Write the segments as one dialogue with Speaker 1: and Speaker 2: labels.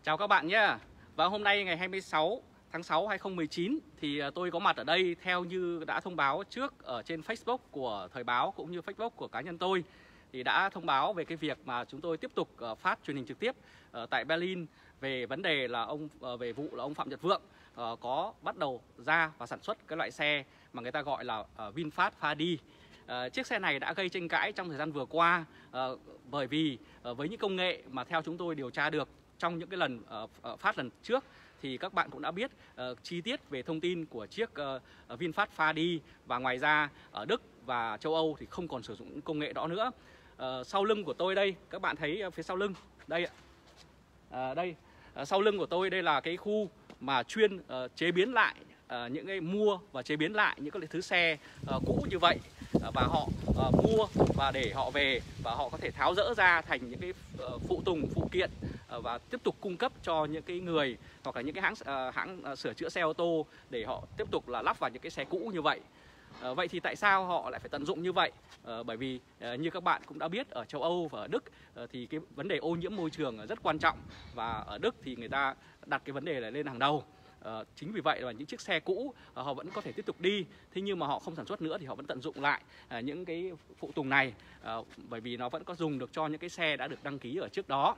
Speaker 1: Chào các bạn nhé. Và hôm nay ngày 26 tháng 6 2019 thì tôi có mặt ở đây theo như đã thông báo trước ở trên Facebook của Thời báo cũng như Facebook của cá nhân tôi. Thì đã thông báo về cái việc mà chúng tôi tiếp tục phát truyền hình trực tiếp tại Berlin về vấn đề là về vụ là ông Phạm Nhật Vượng có bắt đầu ra và sản xuất cái loại xe mà người ta gọi là VinFast Fadi. Chiếc xe này đã gây tranh cãi trong thời gian vừa qua bởi vì với những công nghệ mà theo chúng tôi điều tra được trong những cái lần phát lần trước thì các bạn cũng đã biết chi tiết về thông tin của chiếc VinFast Fadi, và ngoài ra ở Đức và châu Âu thì không còn sử dụng những công nghệ đó nữa. Sau lưng của tôi đây, các bạn thấy phía sau lưng đây ạ. Sau lưng của tôi đây là cái khu mà chuyên chế biến lại những cái mua và chế biến lại những cái thứ xe cũ như vậy, và họ mua và để họ về và họ có thể tháo dỡ ra thành những cái phụ tùng phụ kiện và tiếp tục cung cấp cho những cái người hoặc là những cái hãng sửa chữa xe ô tô để họ tiếp tục là lắp vào những cái xe cũ như vậy. Vậy thì tại sao họ lại phải tận dụng như vậy? Bởi vì như các bạn cũng đã biết, ở châu Âu và ở Đức thì cái vấn đề ô nhiễm môi trường rất quan trọng, và ở Đức thì người ta đặt cái vấn đề này lên hàng đầu. Chính vì vậy là những chiếc xe cũ họ vẫn có thể tiếp tục đi, thế nhưng mà họ không sản xuất nữa thì họ vẫn tận dụng lại những cái phụ tùng này, bởi vì nó vẫn có dùng được cho những cái xe đã được đăng ký ở trước đó.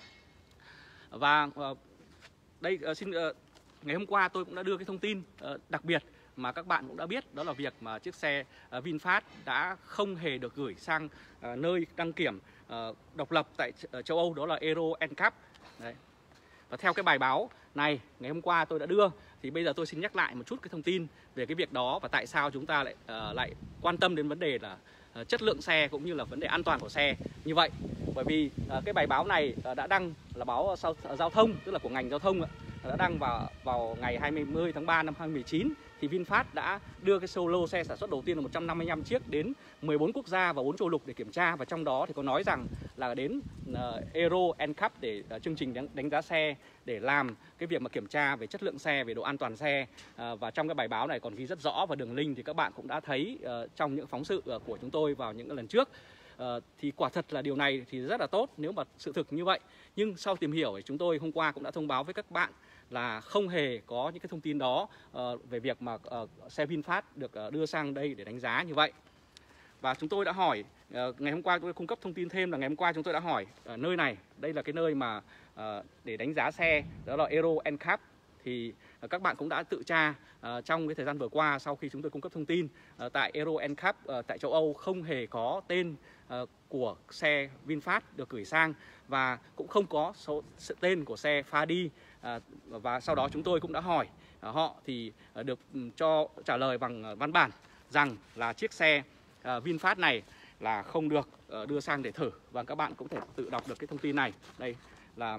Speaker 1: Và đây ngày hôm qua tôi cũng đã đưa cái thông tin đặc biệt mà các bạn cũng đã biết, đó là việc mà chiếc xe VinFast đã không hề được gửi sang nơi đăng kiểm độc lập tại châu Âu, đó là Euro NCAP. Đấy. Và theo cái bài báo này ngày hôm qua tôi đã đưa, thì bây giờ tôi xin nhắc lại một chút cái thông tin về cái việc đó và tại sao chúng ta lại quan tâm đến vấn đề là chất lượng xe cũng như là vấn đề an toàn của xe như vậy. Bởi vì cái bài báo này đã đăng là báo giao thông, tức là của ngành giao thông, đã đăng vào ngày 20 tháng 3 năm 2019. Thì VinFast đã đưa cái số lô xe sản xuất đầu tiên là 155 chiếc đến 14 quốc gia và 4 châu lục để kiểm tra, và trong đó thì có nói rằng là đến Euro NCAP để chương trình đánh giá xe để làm cái việc mà kiểm tra về chất lượng xe, về độ an toàn xe. Và trong cái bài báo này còn ghi rất rõ, và đường link thì các bạn cũng đã thấy trong những phóng sự của chúng tôi vào những lần trước. Thì quả thật là điều này thì rất là tốt nếu mà sự thực như vậy. Nhưng sau tìm hiểu thì chúng tôi hôm qua cũng đã thông báo với các bạn là không hề có những cái thông tin đó về việc mà xe VinFast được đưa sang đây để đánh giá như vậy. Và chúng tôi đã hỏi, ngày hôm qua tôi cung cấp thông tin thêm là ngày hôm qua chúng tôi đã hỏi nơi này, đây là cái nơi mà để đánh giá xe, đó là Euro NCAP. Thì các bạn cũng đã tự tra trong cái thời gian vừa qua sau khi chúng tôi cung cấp thông tin tại Euro NCAP tại châu Âu không hề có tên của xe VinFast được gửi sang, và cũng không có sự tên của xe Fadi. Và sau đó chúng tôi cũng đã hỏi họ thì được cho trả lời bằng văn bản rằng là chiếc xe VinFast này là không được đưa sang để thử, và các bạn cũng thể tự đọc được cái thông tin này. Đây là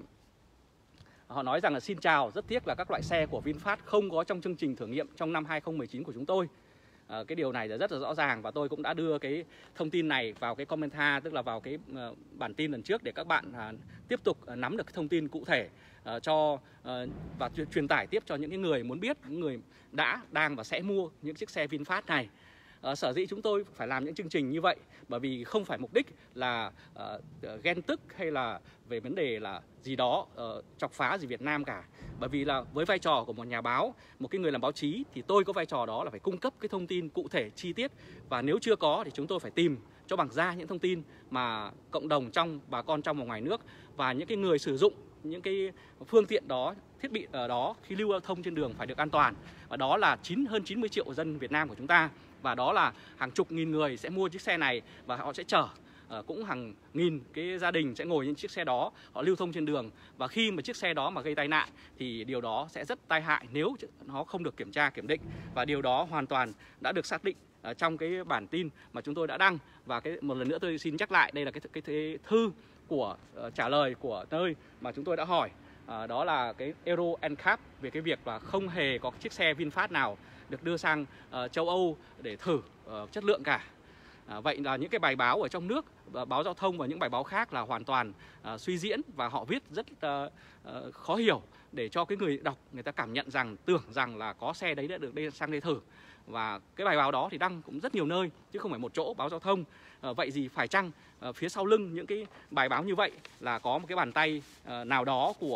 Speaker 1: họ nói rằng là xin chào, rất tiếc là các loại xe của VinFast không có trong chương trình thử nghiệm trong năm 2019 của chúng tôi. Cái điều này là rất là rõ ràng, và tôi cũng đã đưa cái thông tin này vào cái comment, tức là vào cái bản tin lần trước để các bạn tiếp tục nắm được cái thông tin cụ thể và truyền tải tiếp cho những cái người muốn biết, những người đã, đang và sẽ mua những chiếc xe VinFast này. Sở dĩ chúng tôi phải làm những chương trình như vậy bởi vì không phải mục đích là ghen tức hay là về vấn đề là gì đó chọc phá gì Việt Nam cả. Bởi vì là với vai trò của một nhà báo, một cái người làm báo chí, thì tôi có vai trò đó là phải cung cấp cái thông tin cụ thể chi tiết, và nếu chưa có thì chúng tôi phải tìm cho bằng ra những thông tin mà cộng đồng trong, bà con trong và ngoài nước, và những cái người sử dụng những cái phương tiện đó, thiết bị đó khi lưu thông trên đường phải được an toàn. Và đó là hơn 90 triệu dân Việt Nam của chúng ta, và đó là hàng chục nghìn người sẽ mua chiếc xe này và họ sẽ chở cũng hàng nghìn cái gia đình sẽ ngồi trên chiếc xe đó, họ lưu thông trên đường. Và khi mà chiếc xe đó mà gây tai nạn thì điều đó sẽ rất tai hại nếu nó không được kiểm tra kiểm định, và điều đó hoàn toàn đã được xác định trong cái bản tin mà chúng tôi đã đăng. Và một lần nữa tôi xin nhắc lại, đây là cái thư của trả lời của nơi mà chúng tôi đã hỏi, đó là cái Euro NCAP về cái việc là không hề có chiếc xe VinFast nào được đưa sang châu Âu để thử chất lượng cả. Vậy là những cái bài báo ở trong nước, báo giao thông và những bài báo khác là hoàn toàn suy diễn, và họ viết rất khó hiểu để cho cái người đọc người ta cảm nhận rằng, tưởng rằng là có xe đấy đã được đi sang đây thử. Và cái bài báo đó thì đăng cũng rất nhiều nơi chứ không phải một chỗ báo giao thông. Vậy gì phải chăng phía sau lưng những cái bài báo như vậy là có một cái bàn tay nào đó của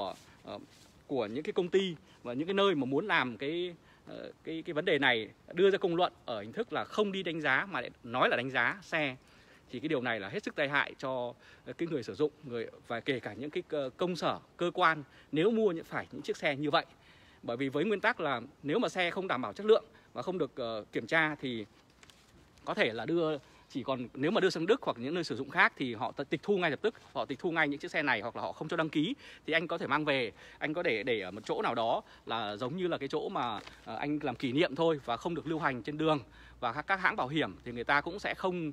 Speaker 1: của những cái công ty và những cái nơi mà muốn làm cái vấn đề này đưa ra công luận ở hình thức là không đi đánh giá mà lại nói là đánh giá xe, thì cái điều này là hết sức tai hại cho cái người sử dụng, và kể cả những cái công sở, cơ quan nếu mua phải những chiếc xe như vậy. Bởi vì với nguyên tắc là nếu mà xe không đảm bảo chất lượng và không được kiểm tra thì có thể là nếu mà đưa sang Đức hoặc những nơi sử dụng khác thì họ tịch thu ngay lập tức, họ tịch thu ngay những chiếc xe này, hoặc là họ không cho đăng ký. Thì anh có thể mang về, anh có để ở một chỗ nào đó là giống như là cái chỗ mà anh làm kỷ niệm thôi, và không được lưu hành trên đường. Và các hãng bảo hiểm thì người ta cũng sẽ không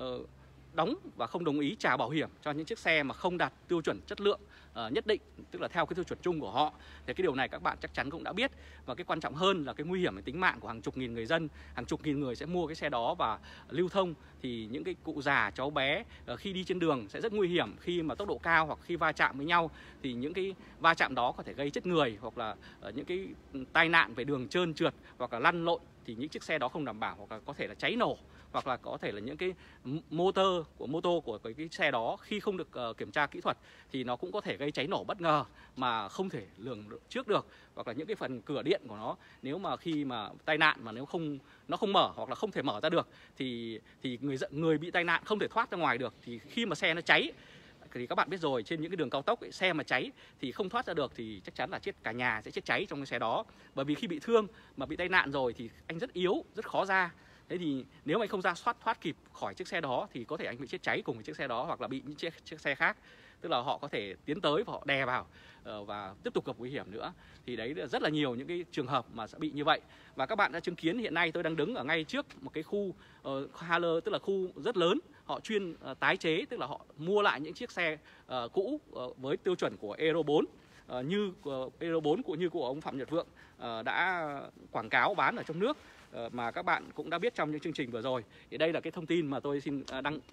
Speaker 1: đóng và không đồng ý trả bảo hiểm cho những chiếc xe mà không đạt tiêu chuẩn chất lượng nhất định, tức là theo cái tiêu chuẩn chung của họ. Thì cái điều này các bạn chắc chắn cũng đã biết. Và cái quan trọng hơn là cái nguy hiểm đến tính mạng của hàng chục nghìn người dân, hàng chục nghìn người sẽ mua cái xe đó và lưu thông. Thì những cái cụ già, cháu bé khi đi trên đường sẽ rất nguy hiểm, khi mà tốc độ cao hoặc khi va chạm với nhau thì những cái va chạm đó có thể gây chết người, hoặc là những cái tai nạn về đường trơn trượt hoặc là lăn lộn thì những chiếc xe đó không đảm bảo, hoặc là có thể là cháy nổ, hoặc là có thể là những cái mô tô của cái xe đó khi không được kiểm tra kỹ thuật thì nó cũng có thể gây cháy nổ bất ngờ mà không thể lường trước được. Hoặc là những cái phần cửa điện của nó, nếu mà khi mà tai nạn mà nếu nó không mở hoặc là không thể mở ra được thì người bị tai nạn không thể thoát ra ngoài được. Thì khi mà xe nó cháy thì các bạn biết rồi, trên những cái đường cao tốc ấy, xe mà cháy thì không thoát ra được thì chắc chắn là cả nhà sẽ chết cháy trong cái xe đó. Bởi vì khi bị thương mà bị tai nạn rồi thì anh rất yếu, rất khó ra. Thế thì nếu mà anh không ra thoát kịp khỏi chiếc xe đó thì có thể anh bị chết cháy cùng với chiếc xe đó, hoặc là bị những chiếc xe khác. Tức là họ có thể tiến tới và họ đè vào và tiếp tục gặp nguy hiểm nữa. Thì đấy là rất là nhiều những cái trường hợp mà sẽ bị như vậy. Và các bạn đã chứng kiến hiện nay tôi đang đứng ở ngay trước một cái khu Haller, tức là khu rất lớn. Họ chuyên tái chế, tức là họ mua lại những chiếc xe cũ với tiêu chuẩn của Euro 4. Như Euro 4 như của ông Phạm Nhật Vượng đã quảng cáo bán ở trong nước, mà các bạn cũng đã biết trong những chương trình vừa rồi. Thì đây là cái thông tin mà tôi xin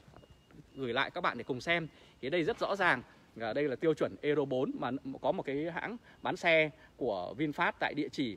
Speaker 1: gửi lại các bạn để cùng xem. Thì đây rất rõ ràng, đây là tiêu chuẩn Euro 4 mà có một cái hãng bán xe của VinFast tại địa chỉ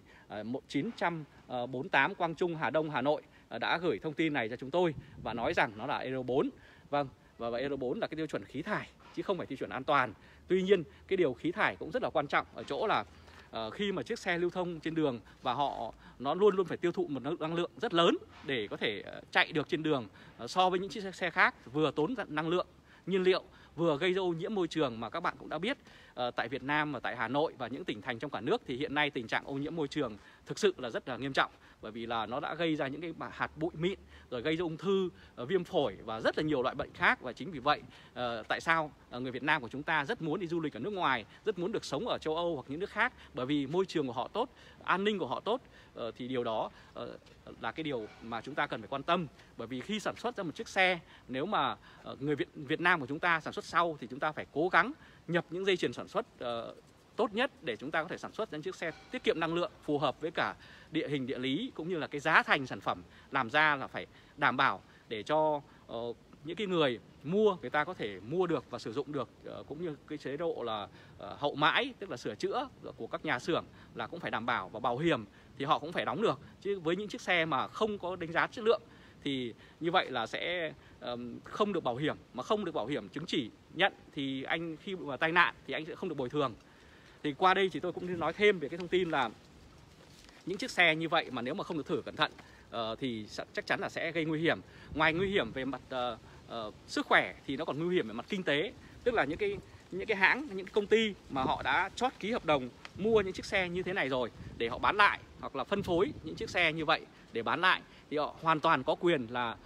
Speaker 1: 1948 Quang Trung, Hà Đông, Hà Nội đã gửi thông tin này cho chúng tôi và nói rằng nó là Euro 4. Vâng, và Euro 4 là cái tiêu chuẩn khí thải chứ không phải tiêu chuẩn an toàn. Tuy nhiên cái điều khí thải cũng rất là quan trọng ở chỗ là khi mà chiếc xe lưu thông trên đường và nó luôn luôn phải tiêu thụ một năng lượng rất lớn để có thể chạy được trên đường so với những chiếc xe khác, vừa tốn năng lượng, nhiên liệu, vừa gây ra ô nhiễm môi trường. Mà các bạn cũng đã biết tại Việt Nam và tại Hà Nội và những tỉnh thành trong cả nước thì hiện nay tình trạng ô nhiễm môi trường thực sự là rất là nghiêm trọng, bởi vì là nó đã gây ra những cái hạt bụi mịn, rồi gây ra ung thư, viêm phổi và rất là nhiều loại bệnh khác. Và chính vì vậy tại sao người Việt Nam của chúng ta rất muốn đi du lịch ở nước ngoài, rất muốn được sống ở châu Âu hoặc những nước khác, bởi vì môi trường của họ tốt, an ninh của họ tốt. Thì điều đó là cái điều mà chúng ta cần phải quan tâm. Bởi vì khi sản xuất ra một chiếc xe, nếu mà người Việt Nam của chúng ta sản xuất sau thì chúng ta phải cố gắng nhập những dây chuyền sản xuất tốt nhất để chúng ta có thể sản xuất những chiếc xe tiết kiệm năng lượng, phù hợp với cả địa hình địa lý cũng như là cái giá thành sản phẩm làm ra là phải đảm bảo để cho những cái người mua người ta có thể mua được và sử dụng được, cũng như cái chế độ là hậu mãi, tức là sửa chữa của các nhà xưởng là cũng phải đảm bảo, và bảo hiểm thì họ cũng phải đóng được. Chứ với những chiếc xe mà không có đánh giá chất lượng thì như vậy là sẽ không được bảo hiểm, mà không được bảo hiểm chứng chỉ nhận thì anh khi mà tai nạn thì anh sẽ không được bồi thường. Thì qua đây thì tôi cũng nói thêm về cái thông tin là những chiếc xe như vậy mà nếu mà không được thử cẩn thận thì chắc chắn là sẽ gây nguy hiểm. Ngoài nguy hiểm về mặt sức khỏe thì nó còn nguy hiểm về mặt kinh tế, tức là những cái hãng, những cái công ty mà họ đã chót ký hợp đồng mua những chiếc xe như thế này rồi để họ bán lại, hoặc là phân phối những chiếc xe như vậy để bán lại, thì họ hoàn toàn có quyền là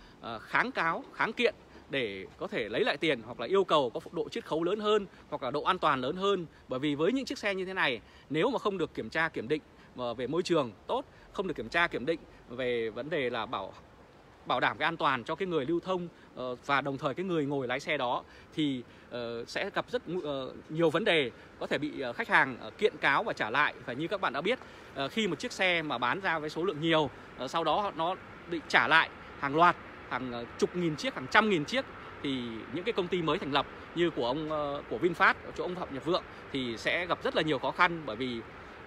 Speaker 1: kháng kiện để có thể lấy lại tiền, hoặc là yêu cầu có độ chiết khấu lớn hơn, hoặc là độ an toàn lớn hơn. Bởi vì với những chiếc xe như thế này, nếu mà không được kiểm tra kiểm định về môi trường tốt, không được kiểm tra kiểm định về vấn đề là bảo đảm cái an toàn cho cái người lưu thông và đồng thời cái người ngồi lái xe đó, thì sẽ gặp rất nhiều vấn đề, có thể bị khách hàng kiện cáo và trả lại. Và như các bạn đã biết, khi một chiếc xe mà bán ra với số lượng nhiều, sau đó nó bị trả lại hàng loạt, hàng chục nghìn chiếc, hàng trăm nghìn chiếc, thì những cái công ty mới thành lập như của VinFast, chỗ ông Phạm Nhật Vượng thì sẽ gặp rất là nhiều khó khăn, bởi vì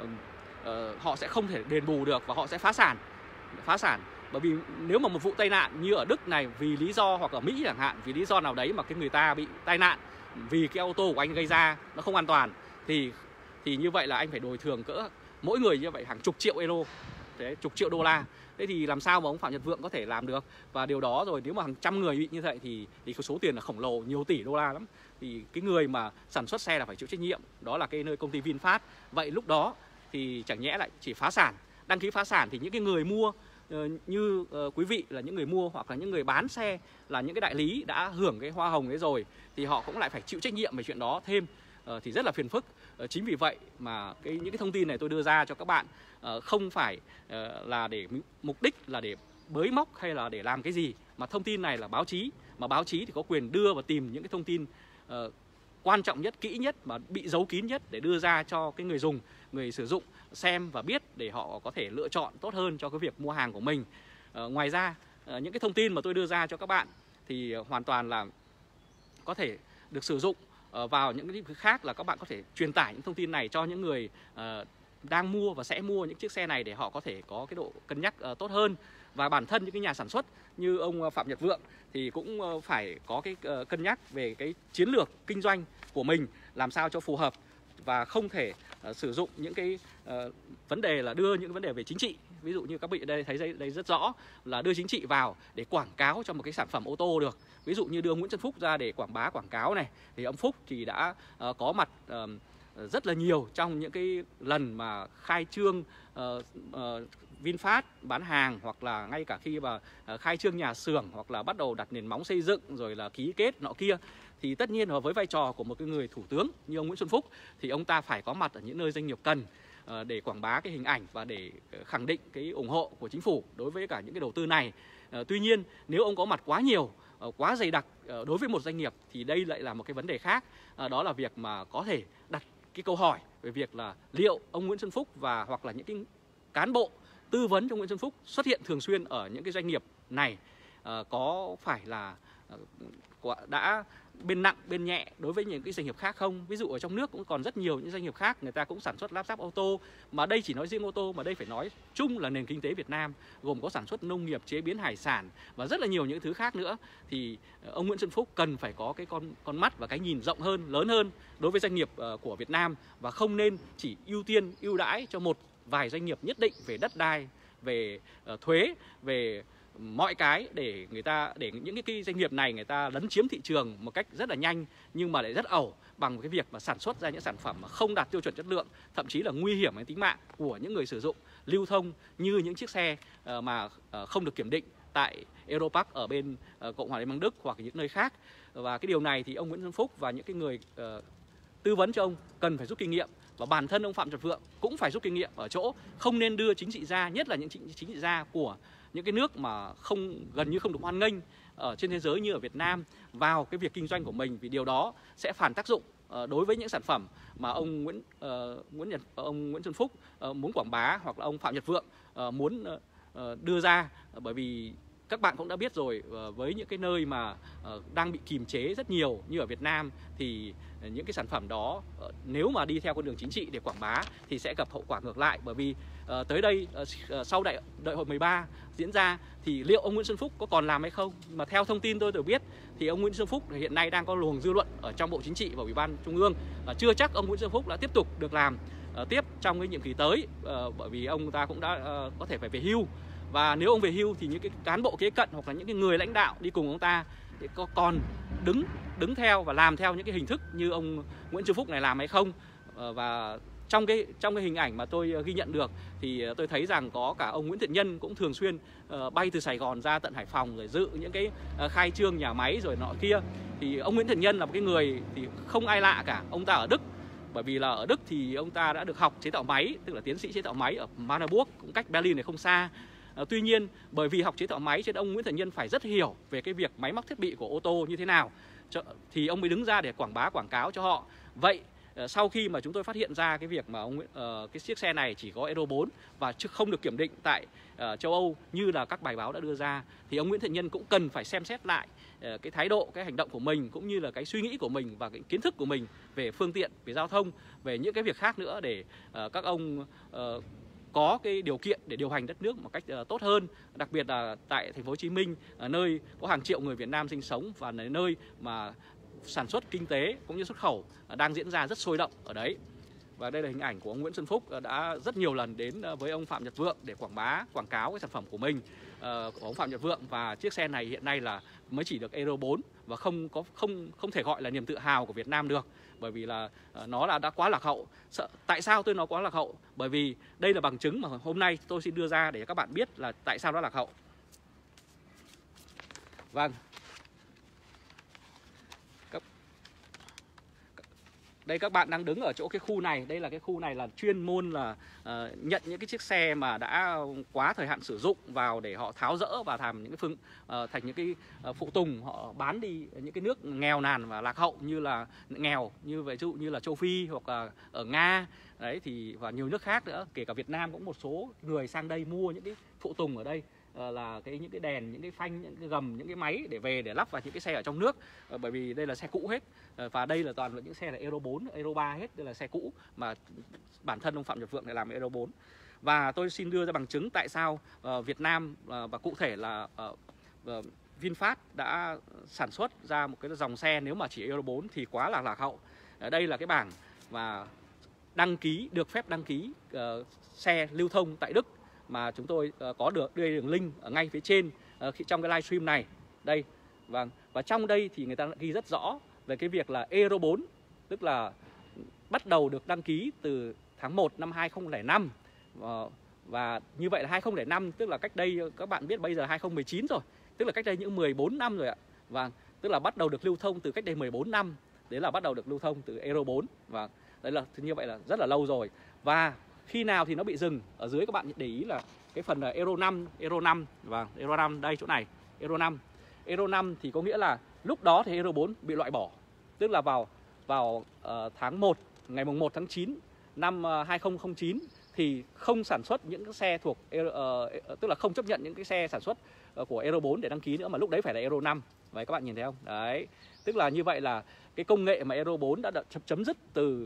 Speaker 1: họ sẽ không thể đền bù được và họ sẽ phá sản. Bởi vì nếu mà một vụ tai nạn như ở Đức này, vì lý do, hoặc ở Mỹ chẳng hạn, vì lý do nào đấy mà cái người ta bị tai nạn vì cái ô tô của anh gây ra nó không an toàn, thì thì như vậy là anh phải bồi thường cỡ mỗi người như vậy hàng chục triệu euro, thế chục triệu đô la. Thế thì làm sao mà ông Phạm Nhật Vượng có thể làm được? Và điều đó rồi, nếu mà hàng trăm người bị như vậy thì cái số tiền là khổng lồ, nhiều tỷ đô la lắm. Thì cái người mà sản xuất xe là phải chịu trách nhiệm, đó là cái nơi công ty VinFast. Vậy lúc đó thì chẳng nhẽ lại chỉ phá sản, đăng ký phá sản thì những cái người mua như quý vị là những người mua hoặc là những người bán xe, là những cái đại lý đã hưởng cái hoa hồng đấy rồi, thì họ cũng lại phải chịu trách nhiệm về chuyện đó thêm, thì rất là phiền phức. Chính vì vậy mà những cái thông tin này tôi đưa ra cho các bạn không phải là để mục đích là để bới móc hay là để làm cái gì, mà thông tin này là báo chí, mà báo chí thì có quyền đưa và tìm những cái thông tin quan trọng nhất, kỹ nhất mà bị giấu kín nhất để đưa ra cho cái người dùng, người sử dụng xem và biết để họ có thể lựa chọn tốt hơn cho cái việc mua hàng của mình. Ngoài ra những cái thông tin mà tôi đưa ra cho các bạn thì hoàn toàn là có thể được sử dụng vào những cái lĩnh vực khác, là các bạn có thể truyền tải những thông tin này cho những người đang mua và sẽ mua những chiếc xe này để họ có thể có cái độ cân nhắc tốt hơn. Và bản thân những cái nhà sản xuất như ông Phạm Nhật Vượng thì cũng phải có cái cân nhắc về cái chiến lược kinh doanh của mình làm sao cho phù hợp, và không thể sử dụng những cái vấn đề là đưa những cái vấn đề về chính trị. Ví dụ như các vị ở đây thấy đây rất rõ là đưa chính trị vào để quảng cáo cho một cái sản phẩm ô tô được. Ví dụ như đưa Nguyễn Xuân Phúc ra để quảng cáo này, thì ông Phúc thì đã có mặt rất là nhiều trong những cái lần mà khai trương VinFast bán hàng, hoặc là ngay cả khi mà khai trương nhà xưởng, hoặc là bắt đầu đặt nền móng xây dựng, rồi là ký kết nọ kia. Thì tất nhiên là với vai trò của một cái người thủ tướng như ông Nguyễn Xuân Phúc thì ông ta phải có mặt ở những nơi doanh nghiệp cần để quảng bá cái hình ảnh và để khẳng định cái ủng hộ của chính phủ đối với cả những cái đầu tư này. Tuy nhiên nếu ông có mặt quá nhiều, quá dày đặc đối với một doanh nghiệp thì đây lại là một cái vấn đề khác. Đó là việc mà có thể đặt cái câu hỏi về việc là liệu ông Nguyễn Xuân Phúc và hoặc là những cái cán bộ tư vấn cho Nguyễn Xuân Phúc xuất hiện thường xuyên ở những cái doanh nghiệp này có phải là đã bên nặng bên nhẹ đối với những cái doanh nghiệp khác không? Ví dụ ở trong nước cũng còn rất nhiều những doanh nghiệp khác người ta cũng sản xuất lắp ráp ô tô, mà đây chỉ nói riêng ô tô, mà đây phải nói chung là nền kinh tế Việt Nam gồm có sản xuất nông nghiệp, chế biến hải sản và rất là nhiều những thứ khác nữa. Thì ông Nguyễn Xuân Phúc cần phải có cái con mắt và cái nhìn rộng hơn, lớn hơn đối với doanh nghiệp của Việt Nam, và không nên chỉ ưu tiên ưu đãi cho một vài doanh nghiệp nhất định về đất đai, về thuế, về mọi cái để những cái doanh nghiệp này người ta lấn chiếm thị trường một cách rất là nhanh, nhưng mà lại rất ẩu bằng cái việc mà sản xuất ra những sản phẩm mà không đạt tiêu chuẩn chất lượng, thậm chí là nguy hiểm đến tính mạng của những người sử dụng lưu thông, như những chiếc xe mà không được kiểm định tại Europark ở bên Cộng hòa Liên bang Đức hoặc những nơi khác. Và cái điều này thì ông Nguyễn Xuân Phúc và những cái người tư vấn cho ông cần phải rút kinh nghiệm, và bản thân ông Phạm Nhật Vượng cũng phải rút kinh nghiệm ở chỗ không nên đưa chính trị gia, nhất là những chính trị gia của những cái nước mà gần như không được hoan nghênh ở trên thế giới như ở Việt Nam vào cái việc kinh doanh của mình, vì điều đó sẽ phản tác dụng đối với những sản phẩm mà ông Nguyễn Xuân Phúc muốn quảng bá, hoặc là ông Phạm Nhật Vượng muốn đưa ra. Bởi vì các bạn cũng đã biết rồi, với những cái nơi mà đang bị kìm chế rất nhiều như ở Việt Nam thì những cái sản phẩm đó nếu mà đi theo con đường chính trị để quảng bá thì sẽ gặp hậu quả ngược lại. Bởi vì tới đây sau đại hội 13 diễn ra thì liệu ông Nguyễn Xuân Phúc có còn làm hay không? Mà theo thông tin tôi được biết thì ông Nguyễn Xuân Phúc hiện nay đang có luồng dư luận ở trong Bộ Chính trị và Ủy ban Trung ương, chưa chắc ông Nguyễn Xuân Phúc đã tiếp tục được làm tiếp trong cái nhiệm kỳ tới, bởi vì ông ta cũng đã có thể phải về hưu. Và nếu ông về hưu thì những cái cán bộ kế cận hoặc là những cái người lãnh đạo đi cùng ông ta thì có còn đứng theo và làm theo những cái hình thức như ông Nguyễn Xuân Phúc này làm hay không. Và trong cái hình ảnh mà tôi ghi nhận được thì tôi thấy rằng có cả ông Nguyễn Thiện Nhân cũng thường xuyên bay từ Sài Gòn ra tận Hải Phòng rồi dự những cái khai trương nhà máy rồi nọ kia. Thì ông Nguyễn Thiện Nhân là một cái người thì không ai lạ cả, ông ta ở Đức. Bởi vì là ở Đức thì ông ta đã được học chế tạo máy, tức là tiến sĩ chế tạo máy ở Marburg, cũng cách Berlin này không xa. Tuy nhiên bởi vì học chế tạo máy cho nên ông Nguyễn Thiện Nhân phải rất hiểu về cái việc máy móc thiết bị của ô tô như thế nào, thì ông mới đứng ra để quảng cáo cho họ. Vậy sau khi mà chúng tôi phát hiện ra cái việc mà cái chiếc xe này chỉ có Euro 4 và không được kiểm định tại châu Âu như là các bài báo đã đưa ra, thì ông Nguyễn Thiện Nhân cũng cần phải xem xét lại cái thái độ, cái hành động của mình, cũng như là cái suy nghĩ của mình và cái kiến thức của mình về phương tiện, về giao thông, về những cái việc khác nữa, để các ông có cái điều kiện để điều hành đất nước một cách tốt hơn, đặc biệt là tại thành phố Hồ Chí Minh, nơi có hàng triệu người Việt Nam sinh sống và là nơi mà sản xuất kinh tế cũng như xuất khẩu đang diễn ra rất sôi động ở đấy. Và đây là hình ảnh của ông Nguyễn Xuân Phúc đã rất nhiều lần đến với ông Phạm Nhật Vượng để quảng cáo cái sản phẩm của mình, của ông Phạm Nhật Vượng. Và chiếc xe này hiện nay là mới chỉ được Euro 4 và không thể gọi là niềm tự hào của Việt Nam được, bởi vì là nó đã quá lạc hậu. Tại sao tôi nói quá lạc hậu? Bởi vì đây là bằng chứng mà hôm nay tôi xin đưa ra để các bạn biết là tại sao nó lạc hậu. Vâng. Đây các bạn đang đứng ở chỗ cái khu này, đây là cái khu này là chuyên môn là nhận những cái chiếc xe mà đã quá thời hạn sử dụng vào để họ tháo dỡ và thành những cái thành những cái phụ tùng, họ bán đi những cái nước nghèo nàn và lạc hậu như là nghèo như vậy, ví dụ như là châu Phi hoặc là ở Nga đấy, thì và nhiều nước khác nữa, kể cả Việt Nam cũng một số người sang đây mua những cái phụ tùng ở đây. Là những cái đèn, những cái phanh, những cái gầm, những cái máy để về để lắp vào những cái xe ở trong nước, bởi vì đây là xe cũ hết, và đây là toàn là những xe là Euro 4, Euro 3 hết, đây là xe cũ mà bản thân ông Phạm Nhật Vượng lại làm Euro 4. Và tôi xin đưa ra bằng chứng tại sao Việt Nam và cụ thể là VinFast đã sản xuất ra một cái dòng xe nếu mà chỉ Euro 4 thì quá là lạc hậu. Đây là cái bảng và đăng ký, được phép đăng ký xe lưu thông tại Đức mà chúng tôi có được đưa đường link ở ngay phía trên trong cái livestream này đây. Vâng, và trong đây thì người ta ghi rất rõ về cái việc là Euro 4, tức là bắt đầu được đăng ký từ tháng 1 năm 2005. Và như vậy là 2005 tức là cách đây, các bạn biết bây giờ 2019 rồi, tức là cách đây những 14 năm rồi ạ. Vâng, tức là bắt đầu được lưu thông từ cách đây 14 năm. Đấy là bắt đầu được lưu thông từ Euro 4. Và đấy là như vậy là rất là lâu rồi. Và khi nào thì nó bị dừng? Ở dưới các bạn để ý là cái phần là Euro 5 và Euro 5 đây chỗ này, Euro 5. Euro 5 thì có nghĩa là lúc đó thì Euro 4 bị loại bỏ. Tức là vào tháng 1, ngày mùng 1 tháng 9 năm 2009 thì không sản xuất những cái xe thuộc tức là không chấp nhận những cái xe sản xuất của Euro 4 để đăng ký nữa, mà lúc đấy phải là Euro 5. Vậy các bạn nhìn thấy không? Đấy. Tức là như vậy là cái công nghệ mà Euro 4 đã chấm dứt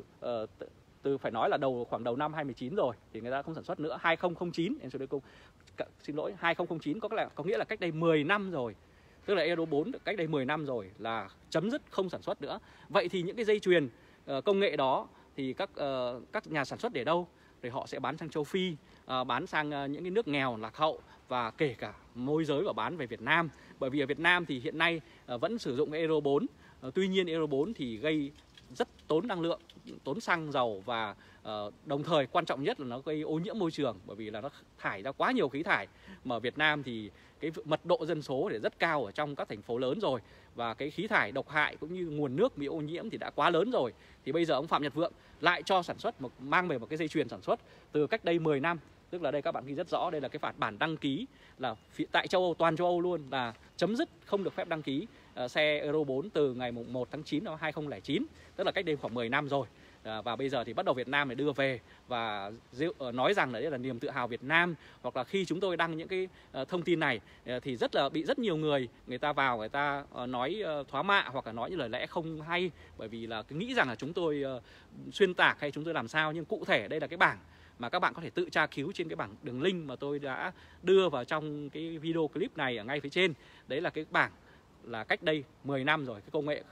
Speaker 1: từ phải nói là khoảng đầu năm 2019 rồi, thì người ta không sản xuất nữa. 2009 em xin lỗi, 2009 có nghĩa là cách đây 10 năm rồi. Tức là Euro 4 cách đây 10 năm rồi là chấm dứt không sản xuất nữa. Vậy thì những cái dây chuyền công nghệ đó thì các nhà sản xuất để đâu? Thì họ sẽ bán sang châu Phi, bán sang những cái nước nghèo lạc hậu, và kể cả môi giới và bán về Việt Nam. Bởi vì ở Việt Nam thì hiện nay vẫn sử dụng cái Euro 4. Tuy nhiên Euro 4 thì gây rất tốn năng lượng, tốn xăng dầu, và đồng thời quan trọng nhất là nó gây ô nhiễm môi trường, bởi vì là nó thải ra quá nhiều khí thải. Mà ở Việt Nam thì cái mật độ dân số thì rất cao ở trong các thành phố lớn rồi, và cái khí thải độc hại cũng như nguồn nước bị ô nhiễm thì đã quá lớn rồi. Thì bây giờ ông Phạm Nhật Vượng lại cho sản xuất mang về một cái dây chuyền sản xuất từ cách đây 10 năm. Tức là đây các bạn ghi rất rõ, đây là cái bản đăng ký là tại châu Âu, toàn châu Âu luôn, là chấm dứt không được phép đăng ký xe Euro 4 từ ngày 1 tháng 9 năm 2009, tức là cách đây khoảng 10 năm rồi. Và bây giờ thì bắt đầu Việt Nam để đưa về và nói rằng là đây là niềm tự hào Việt Nam. Hoặc là khi chúng tôi đăng những cái thông tin này thì bị rất nhiều người ta vào, người ta nói thoá mạ hoặc là nói những lời lẽ không hay, bởi vì là nghĩ rằng là chúng tôi xuyên tạc hay chúng tôi làm sao. Nhưng cụ thể đây là cái bảng mà các bạn có thể tự tra cứu trên cái bảng đường link mà tôi đã đưa vào trong cái video clip này ở ngay phía trên. Đấy là cái bảng là cách đây 10 năm rồi, cái công nghệ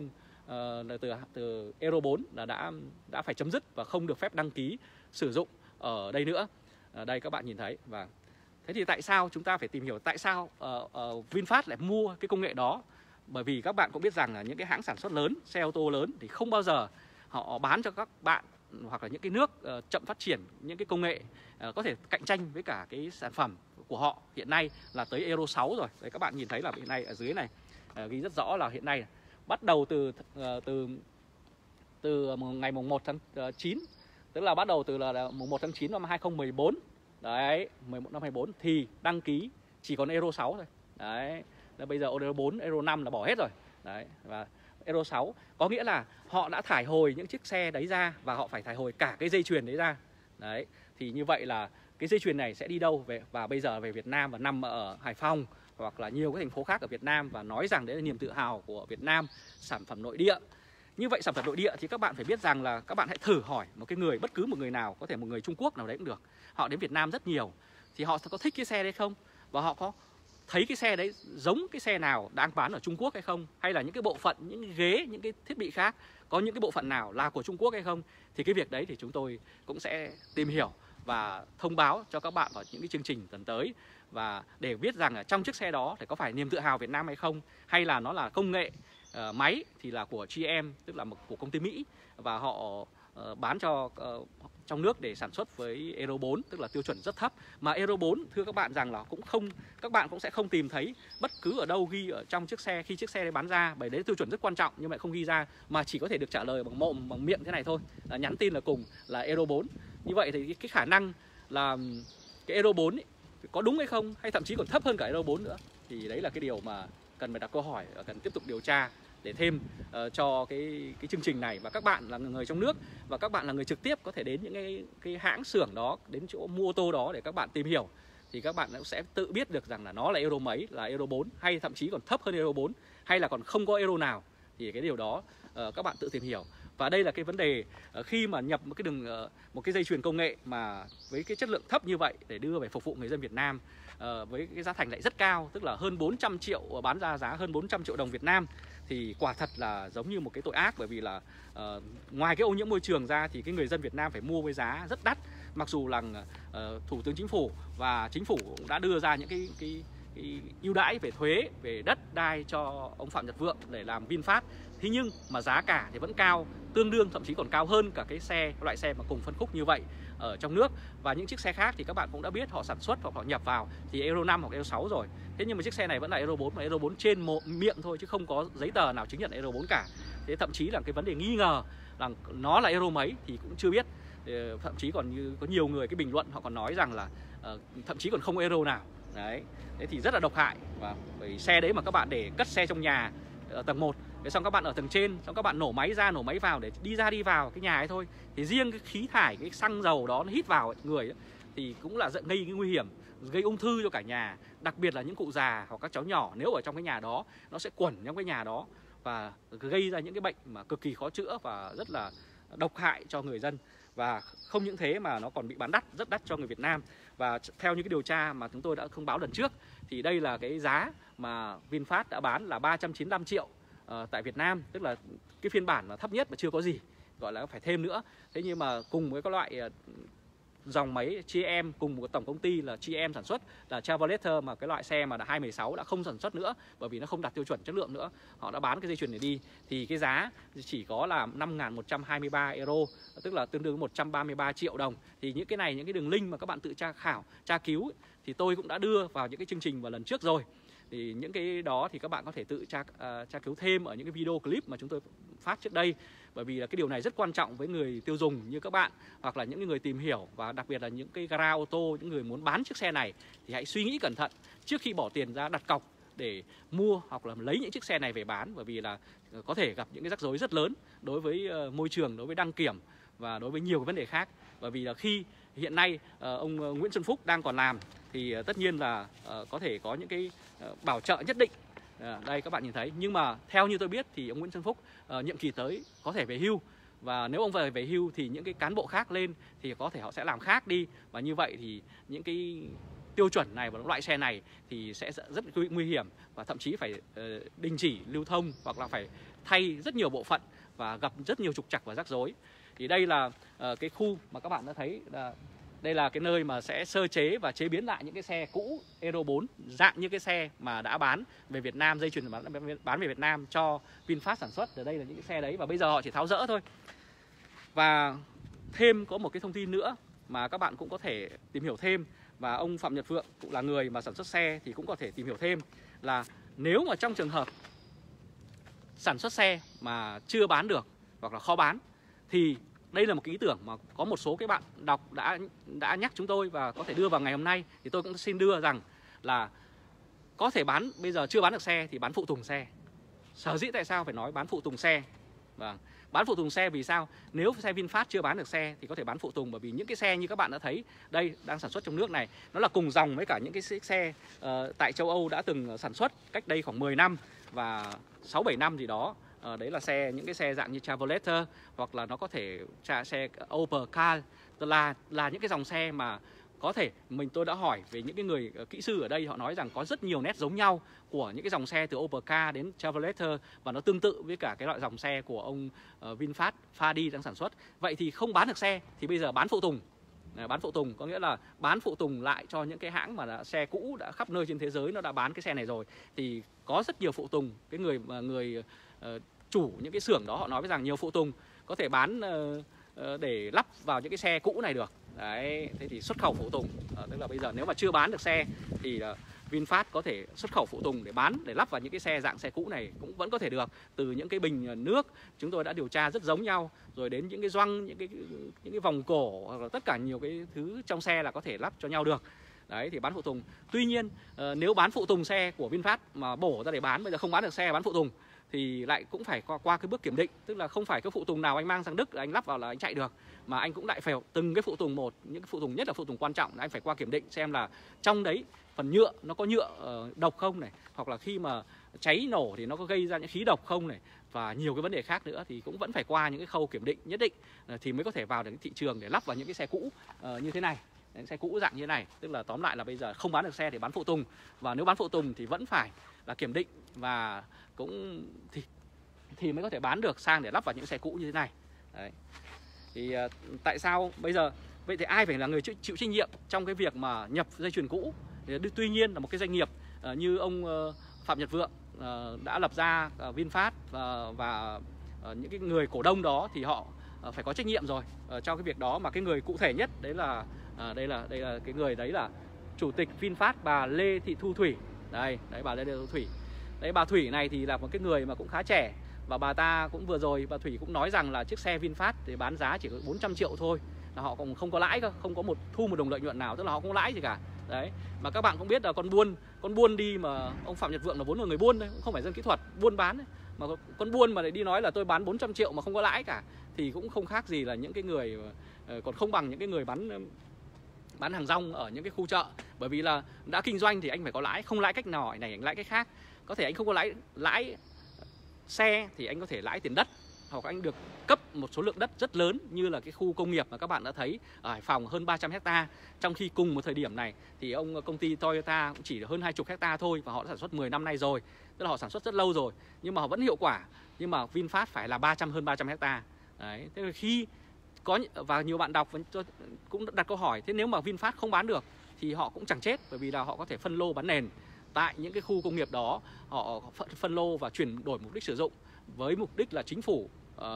Speaker 1: từ Euro 4 là đã phải chấm dứt và không được phép đăng ký sử dụng ở đây nữa. Đây các bạn nhìn thấy. Và thế thì tại sao chúng ta phải tìm hiểu tại sao VinFast lại mua cái công nghệ đó? Bởi vì các bạn cũng biết rằng là những cái hãng sản xuất lớn, xe ô tô lớn thì không bao giờ họ bán cho các bạn hoặc là những cái nước chậm phát triển những cái công nghệ có thể cạnh tranh với cả cái sản phẩm của họ hiện nay là tới Euro 6 rồi. Đấy, các bạn nhìn thấy là hiện nay ở dưới này ghi rất rõ là hiện nay bắt đầu từ ngày mùng 1 tháng 9, tức là bắt đầu từ là mùng 1 tháng 9 năm 2014. Đấy, 11 năm 2014 thì đăng ký chỉ còn Euro 6 thôi. Đấy, bây giờ Euro 4, Euro 5 là bỏ hết rồi. Đấy, và Euro 6 có nghĩa là họ đã thải hồi những chiếc xe đấy ra và họ phải thải hồi cả cái dây chuyền đấy ra. Đấy, thì như vậy là cái dây chuyền này sẽ đi đâu về, và bây giờ về Việt Nam và nằm ở Hải Phòng hoặc là nhiều cái thành phố khác ở Việt Nam, và nói rằng đấy là niềm tự hào của Việt Nam, sản phẩm nội địa. Như vậy sản phẩm nội địa thì các bạn phải biết rằng là các bạn hãy thử hỏi bất cứ một người nào, có thể một người Trung Quốc nào đấy cũng được. Họ đến Việt Nam rất nhiều thì họ có thích cái xe đấy không? Và họ có thấy cái xe đấy giống cái xe nào đang bán ở Trung Quốc hay không? Hay là những cái bộ phận, những cái ghế, những cái thiết bị khác có những cái bộ phận nào là của Trung Quốc hay không. Thì cái việc đấy thì chúng tôi cũng sẽ tìm hiểu và thông báo cho các bạn vào những cái chương trình tuần tới, và để biết rằng là trong chiếc xe đó thì có phải niềm tự hào Việt Nam hay không, hay là nó là công nghệ máy thì là của GM, tức là của công ty Mỹ, và họ bán cho trong nước để sản xuất với Euro 4, tức là tiêu chuẩn rất thấp. Mà Euro 4 thưa các bạn rằng là các bạn cũng sẽ không tìm thấy bất cứ ở đâu ghi ở trong chiếc xe khi chiếc xe đấy bán ra, bởi đấy tiêu chuẩn rất quan trọng nhưng mà không ghi ra, mà chỉ có thể được trả lời bằng mồm, bằng miệng thế này thôi, là nhắn tin là cùng là Euro 4. Như vậy thì cái khả năng là cái Euro 4 ấy, có đúng hay không, hay thậm chí còn thấp hơn cả Euro 4 nữa, thì đấy là cái điều mà cần phải đặt câu hỏi và cần tiếp tục điều tra để thêm cho cái chương trình này. Và các bạn là người trong nước và các bạn là người trực tiếp có thể đến những cái hãng xưởng đó, đến chỗ mua ô tô đó để các bạn tìm hiểu, thì các bạn sẽ tự biết được rằng là nó là Euro mấy, là Euro 4 hay thậm chí còn thấp hơn Euro 4, hay là còn không có Euro nào. Thì cái điều đó các bạn tự tìm hiểu. Và đây là cái vấn đề khi mà nhập một cái dây chuyền công nghệ mà với cái chất lượng thấp như vậy để đưa về phục vụ người dân Việt Nam với cái giá thành lại rất cao, tức là hơn 400 triệu, bán ra giá hơn 400 triệu đồng Việt Nam, thì quả thật là giống như một cái tội ác. Bởi vì là ngoài cái ô nhiễm môi trường ra thì cái người dân Việt Nam phải mua với giá rất đắt. Mặc dù là Thủ tướng Chính phủ và Chính phủ cũng đã đưa ra những cái ưu đãi về thuế, về đất đai cho ông Phạm Nhật Vượng để làm VinFast. Thế nhưng mà giá cả thì vẫn cao, tương đương thậm chí còn cao hơn cả cái loại xe mà cùng phân khúc như vậy ở trong nước. Và những chiếc xe khác thì các bạn cũng đã biết họ sản xuất hoặc họ nhập vào thì Euro 5 hoặc Euro 6 rồi. Thế nhưng mà chiếc xe này vẫn là Euro 4, mà Euro 4 trên miệng thôi chứ không có giấy tờ nào chứng nhận Euro 4 cả. Thế thậm chí là cái vấn đề nghi ngờ là nó là Euro mấy thì cũng chưa biết. Thậm chí còn có nhiều người cái bình luận họ còn nói rằng là thậm chí còn không Euro nào. Đấy, thế thì rất là độc hại. Và bởi xe đấy mà các bạn để cất xe trong nhà ở tầng 1, thế xong các bạn ở tầng trên, xong các bạn nổ máy ra nổ máy vào để đi ra đi vào cái nhà ấy thôi, thì riêng cái khí thải, cái xăng dầu đó nó hít vào người ấy, thì cũng là gây cái nguy hiểm, gây ung thư cho cả nhà. Đặc biệt là những cụ già hoặc các cháu nhỏ, nếu ở trong cái nhà đó nó sẽ quẩn trong cái nhà đó và gây ra những cái bệnh mà cực kỳ khó chữa và rất là độc hại cho người dân. Và không những thế mà nó còn bị bán đắt, rất đắt cho người Việt Nam. Và theo những cái điều tra mà chúng tôi đã thông báo lần trước thì đây là cái giá mà VinFast đã bán là 395 triệu tại Việt Nam, tức là cái phiên bản là thấp nhất mà chưa có gì, gọi là phải thêm nữa. Thế nhưng mà cùng với các loại dòng máy GM cùng một tổng công ty là GM sản xuất là Chevrolet, mà cái loại xe mà là 216 đã không sản xuất nữa bởi vì nó không đạt tiêu chuẩn chất lượng nữa. Họ đã bán cái dây chuyền này đi thì cái giá chỉ có là 5.123 euro, tức là tương đương 133 triệu đồng. Thì những cái này, những cái đường link mà các bạn tự tra cứu thì tôi cũng đã đưa vào những cái chương trình vào lần trước rồi. Thì những cái đó thì các bạn có thể tự tra cứu thêm ở những cái video clip mà chúng tôi phát trước đây. Bởi vì là cái điều này rất quan trọng với người tiêu dùng như các bạn, hoặc là những người tìm hiểu, và đặc biệt là những cái gara ô tô, những người muốn bán chiếc xe này thì hãy suy nghĩ cẩn thận trước khi bỏ tiền ra đặt cọc để mua hoặc là lấy những chiếc xe này về bán. Bởi vì là có thể gặp những cái rắc rối rất lớn đối với môi trường, đối với đăng kiểm và đối với nhiều cái vấn đề khác. Bởi vì là khi hiện nay ông Nguyễn Xuân Phúc đang còn làm thì tất nhiên là có thể có những cái bảo trợ nhất định. Đây các bạn nhìn thấy. Nhưng mà theo như tôi biết thì ông Nguyễn Xuân Phúc nhiệm kỳ tới có thể về hưu. Và nếu ông về hưu thì những cái cán bộ khác lên thì có thể họ sẽ làm khác đi. Và như vậy thì những cái tiêu chuẩn này và loại xe này thì sẽ rất nguy hiểm, và thậm chí phải đình chỉ lưu thông hoặc là phải thay rất nhiều bộ phận và gặp rất nhiều trục trặc và rắc rối. Thì đây là cái khu mà các bạn đã thấy là đây là cái nơi mà sẽ sơ chế và chế biến lại những cái xe cũ Euro 4 dạng như cái xe mà đã bán về Việt Nam, dây chuyền bán về Việt Nam cho VinFast sản xuất. Ở đây là những cái xe đấy và bây giờ họ chỉ tháo dỡ thôi. Và thêm có một cái thông tin nữa mà các bạn cũng có thể tìm hiểu thêm, và ông Phạm Nhật Vượng cũng là người mà sản xuất xe thì cũng có thể tìm hiểu thêm, là nếu mà trong trường hợp sản xuất xe mà chưa bán được hoặc là khó bán thì đây là một cái ý tưởng mà có một số cái bạn đọc đã nhắc chúng tôi và có thể đưa vào ngày hôm nay, thì tôi cũng xin đưa rằng là có thể bán, bây giờ chưa bán được xe thì bán phụ tùng xe. Sở dĩ tại sao phải nói bán phụ tùng xe? Vâng, bán phụ tùng xe vì sao? Nếu xe VinFast chưa bán được xe thì có thể bán phụ tùng, bởi vì những cái xe như các bạn đã thấy đây đang sản xuất trong nước này, nó là cùng dòng với cả những cái xe tại châu Âu đã từng sản xuất cách đây khoảng 10 năm và 6-7 năm gì đó. Đấy là những cái xe dạng như Chevrolet, hoặc là nó có thể xe Opel Car, là những cái dòng xe mà có thể tôi đã hỏi về những cái người kỹ sư ở đây, họ nói rằng có rất nhiều nét giống nhau của những cái dòng xe từ Opel Car đến Chevrolet và nó tương tự với cả cái loại dòng xe của ông VinFast Fadi đang sản xuất. Vậy thì không bán được xe thì bây giờ bán phụ tùng. Bán phụ tùng có nghĩa là bán phụ tùng lại cho những cái hãng mà xe cũ đã khắp nơi trên thế giới nó đã bán cái xe này rồi. Thì có rất nhiều phụ tùng, cái người chủ những cái xưởng đó họ nói với rằng nhiều phụ tùng có thể bán để lắp vào những cái xe cũ này được. Đấy, thế thì xuất khẩu phụ tùng, tức là bây giờ nếu mà chưa bán được xe thì VinFast có thể xuất khẩu phụ tùng để bán, để lắp vào những cái xe dạng xe cũ này cũng vẫn có thể được. Từ những cái bình nước chúng tôi đã điều tra rất giống nhau, rồi đến những cái gioăng, những cái vòng cổ, hoặc là tất cả nhiều cái thứ trong xe là có thể lắp cho nhau được. Đấy, thì bán phụ tùng. Tuy nhiên nếu bán phụ tùng xe của VinFast mà bổ ra để bán, bây giờ không bán được xe bán phụ tùng thì lại cũng phải qua cái bước kiểm định. Tức là không phải cái phụ tùng nào anh mang sang Đức là anh lắp vào là anh chạy được, mà anh cũng lại phải từng cái phụ tùng một, những cái phụ tùng nhất là phụ tùng quan trọng, anh phải qua kiểm định xem là trong đấy phần nhựa nó có nhựa độc không này, hoặc là khi mà cháy nổ thì nó có gây ra những khí độc không này, và nhiều cái vấn đề khác nữa, thì cũng vẫn phải qua những cái khâu kiểm định nhất định thì mới có thể vào được thị trường để lắp vào những cái xe cũ như thế này. Những xe cũ dạng như thế này. Tức là tóm lại là bây giờ không bán được xe thì bán phụ tùng, và nếu bán phụ tùng thì vẫn phải là kiểm định và cũng thì mới có thể bán được sang để lắp vào những xe cũ như thế này. Đấy. Thì tại sao bây giờ vậy thì ai phải là người chịu trách nhiệm trong cái việc mà nhập dây chuyền cũ? Thì tuy nhiên là một cái doanh nghiệp như ông Phạm Nhật Vượng đã lập ra VinFast và những cái người cổ đông đó thì họ phải có trách nhiệm rồi trong cái việc đó. Mà cái người cụ thể nhất đấy là đây là cái người đấy là chủ tịch VinFast bà Lê Thị Thu Thủy. Đấy bà Lê Thị Thu Thủy. Đấy, bà Thủy này thì là một cái người mà cũng khá trẻ, và bà ta cũng vừa rồi bà Thủy cũng nói rằng là chiếc xe VinFast thì bán giá chỉ có 400 triệu thôi, là họ cũng không có lãi cơ, không có thu một đồng lợi nhuận nào, tức là họ không lãi gì cả. Đấy, mà các bạn cũng biết là con buôn đi mà ông Phạm Nhật Vượng là vốn là người buôn đấy, cũng không phải dân kỹ thuật, buôn bán đấy. Mà con buôn mà lại đi nói là tôi bán 400 triệu mà không có lãi cả thì cũng không khác gì là những cái người còn không bằng những cái người bán hàng rong ở những cái khu chợ. Bởi vì là đã kinh doanh thì anh phải có lãi, không lãi cách nào này anh lãi cách khác. Có thể anh không có lãi xe thì anh có thể lãi tiền đất, hoặc anh được cấp một số lượng đất rất lớn như là cái khu công nghiệp mà các bạn đã thấy ở Hải Phòng hơn 300 hecta. Trong khi cùng một thời điểm này thì công ty Toyota cũng chỉ hơn 20 hecta thôi, và họ đã sản xuất 10 năm nay rồi, tức là họ sản xuất rất lâu rồi nhưng mà họ vẫn hiệu quả. Nhưng mà VinFast phải là hơn 300 hecta. Đấy, thế là khi có, và nhiều bạn đọc cũng đặt câu hỏi thế nếu mà VinFast không bán được thì họ cũng chẳng chết, bởi vì là họ có thể phân lô bán nền tại những cái khu công nghiệp đó, họ phân lô và chuyển đổi mục đích sử dụng với mục đích là chính phủ